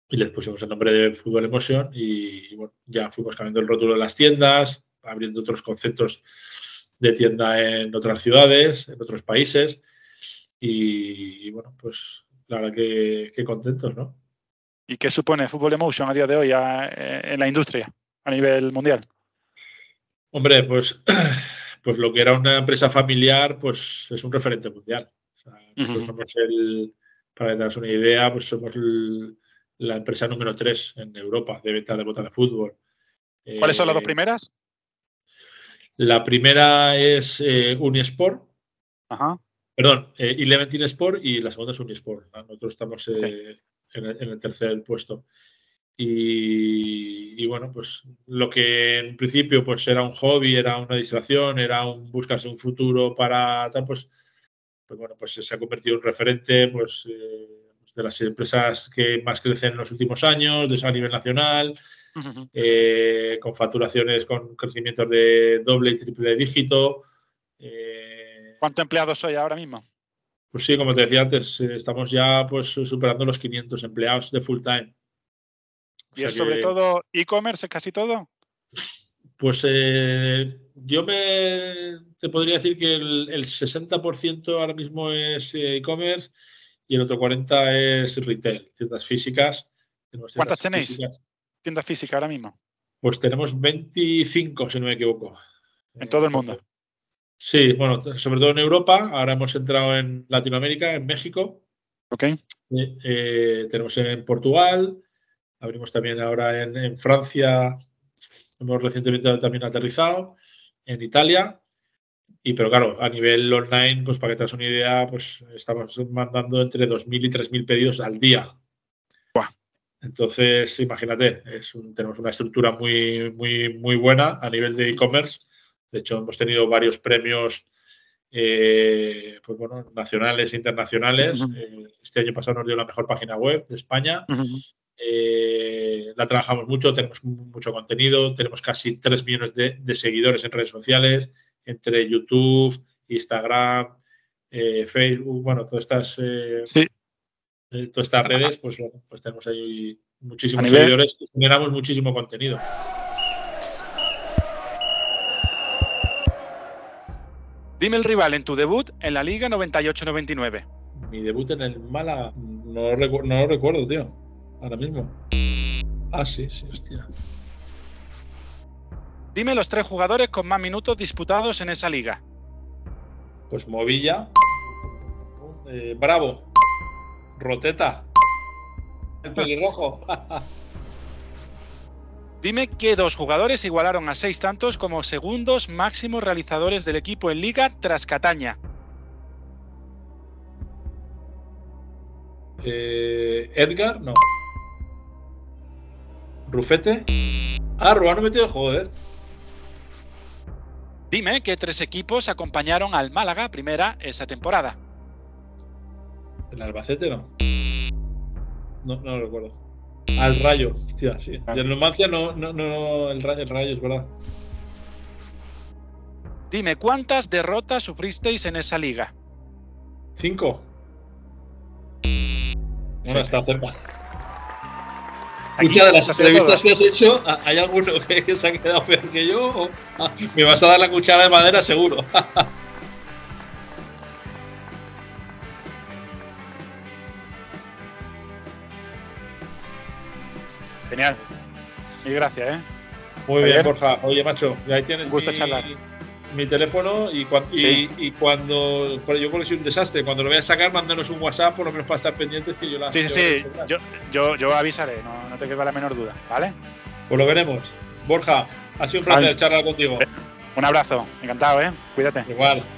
y les pusimos el nombre de Fútbol Emotion y bueno, ya fuimos cambiando el rótulo de las tiendas, abriendo otros conceptos de tienda en otras ciudades, en otros países y bueno, pues la verdad que contentos, ¿no? ¿Y qué supone Fútbol Emotion a día de hoy en la industria a nivel mundial? Hombre, pues lo que era una empresa familiar, pues es un referente mundial. O sea, nosotros somos para que te hagas una idea, pues somos la empresa número 3 en Europa de venta de botas de fútbol. ¿Cuáles son las dos primeras? La primera es Unisport. Ajá. Perdón, Eleven Team Sport y la segunda es Unisport, ¿no? Nosotros estamos en el tercer puesto. Y bueno, pues lo que en principio pues era un hobby, era una distracción, era buscarse un futuro para tal, pues bueno, pues se ha convertido en referente pues de las empresas que más crecen en los últimos años, a nivel nacional, con facturaciones con crecimientos de doble y triple dígito. ¿Cuántos empleados soy ahora mismo? Pues sí, como te decía antes, estamos ya pues superando los 500 empleados de full time. ¿Y es sobre todo e-commerce, casi todo? Pues yo te podría decir que el 60% ahora mismo es e-commerce y el otro 40% es retail, tiendas físicas. ¿Cuántas tenéis? Tiendas físicas ahora mismo. Pues tenemos 25, si no me equivoco. ¿En todo el mundo? Sí, bueno, sobre todo en Europa. Ahora hemos entrado en Latinoamérica, en México. Ok. Tenemos en Portugal. Abrimos también ahora en Francia, hemos recientemente también aterrizado, en Italia. Pero claro, a nivel online, pues para que te hagas una idea, pues estamos mandando entre 2.000 y 3.000 pedidos al día. Buah. Entonces, imagínate, tenemos una estructura muy, muy, muy buena a nivel de e-commerce. De hecho, hemos tenido varios premios pues bueno, nacionales e internacionales. Este año pasado nos dio la mejor página web de España. La trabajamos mucho, tenemos mucho contenido, tenemos casi 3 millones de seguidores en redes sociales, entre YouTube, Instagram, Facebook, bueno, todas estas redes, pues bueno, pues tenemos ahí muchísimos seguidores y generamos muchísimo contenido. Dime el rival en tu debut en la Liga 98-99. Mi debut en el Málaga, no lo recuerdo, tío. Ahora mismo. Sí, hostia. Dime los 3 jugadores con más minutos disputados en esa liga. Pues Movilla, Bravo, Roteta, el pelirrojo. Dime qué 2 jugadores igualaron a 6 tantos como segundos máximos realizadores del equipo en liga tras Cataña. Edgar, no. Rufete. Ruano metido, joder. Dime qué 3 equipos acompañaron al Málaga primera esa temporada. ¿El Albacete no? No lo recuerdo. Al Rayo, hostia, sí. Y el Numancia no, el Rayo es verdad. Dime cuántas derrotas sufristeis en esa liga. 5. Bueno, está cerca. Muchas de las entrevistas que has hecho, ¿hay alguno que se ha quedado peor que yo? Me vas a dar la cuchara de madera seguro. Genial. Mil gracias, Muy bien, Borja. Oye, macho, ahí tienes mi teléfono y cuando yo creo que soy un desastre. Cuando lo vayas a sacar, mándanos un WhatsApp por lo menos para estar pendientes que yo la. Sí. Yo avisaré, no te quepa la menor duda, ¿vale? Pues lo veremos. Borja, ha sido un placer charlar contigo. Un abrazo, encantado, Cuídate. Igual.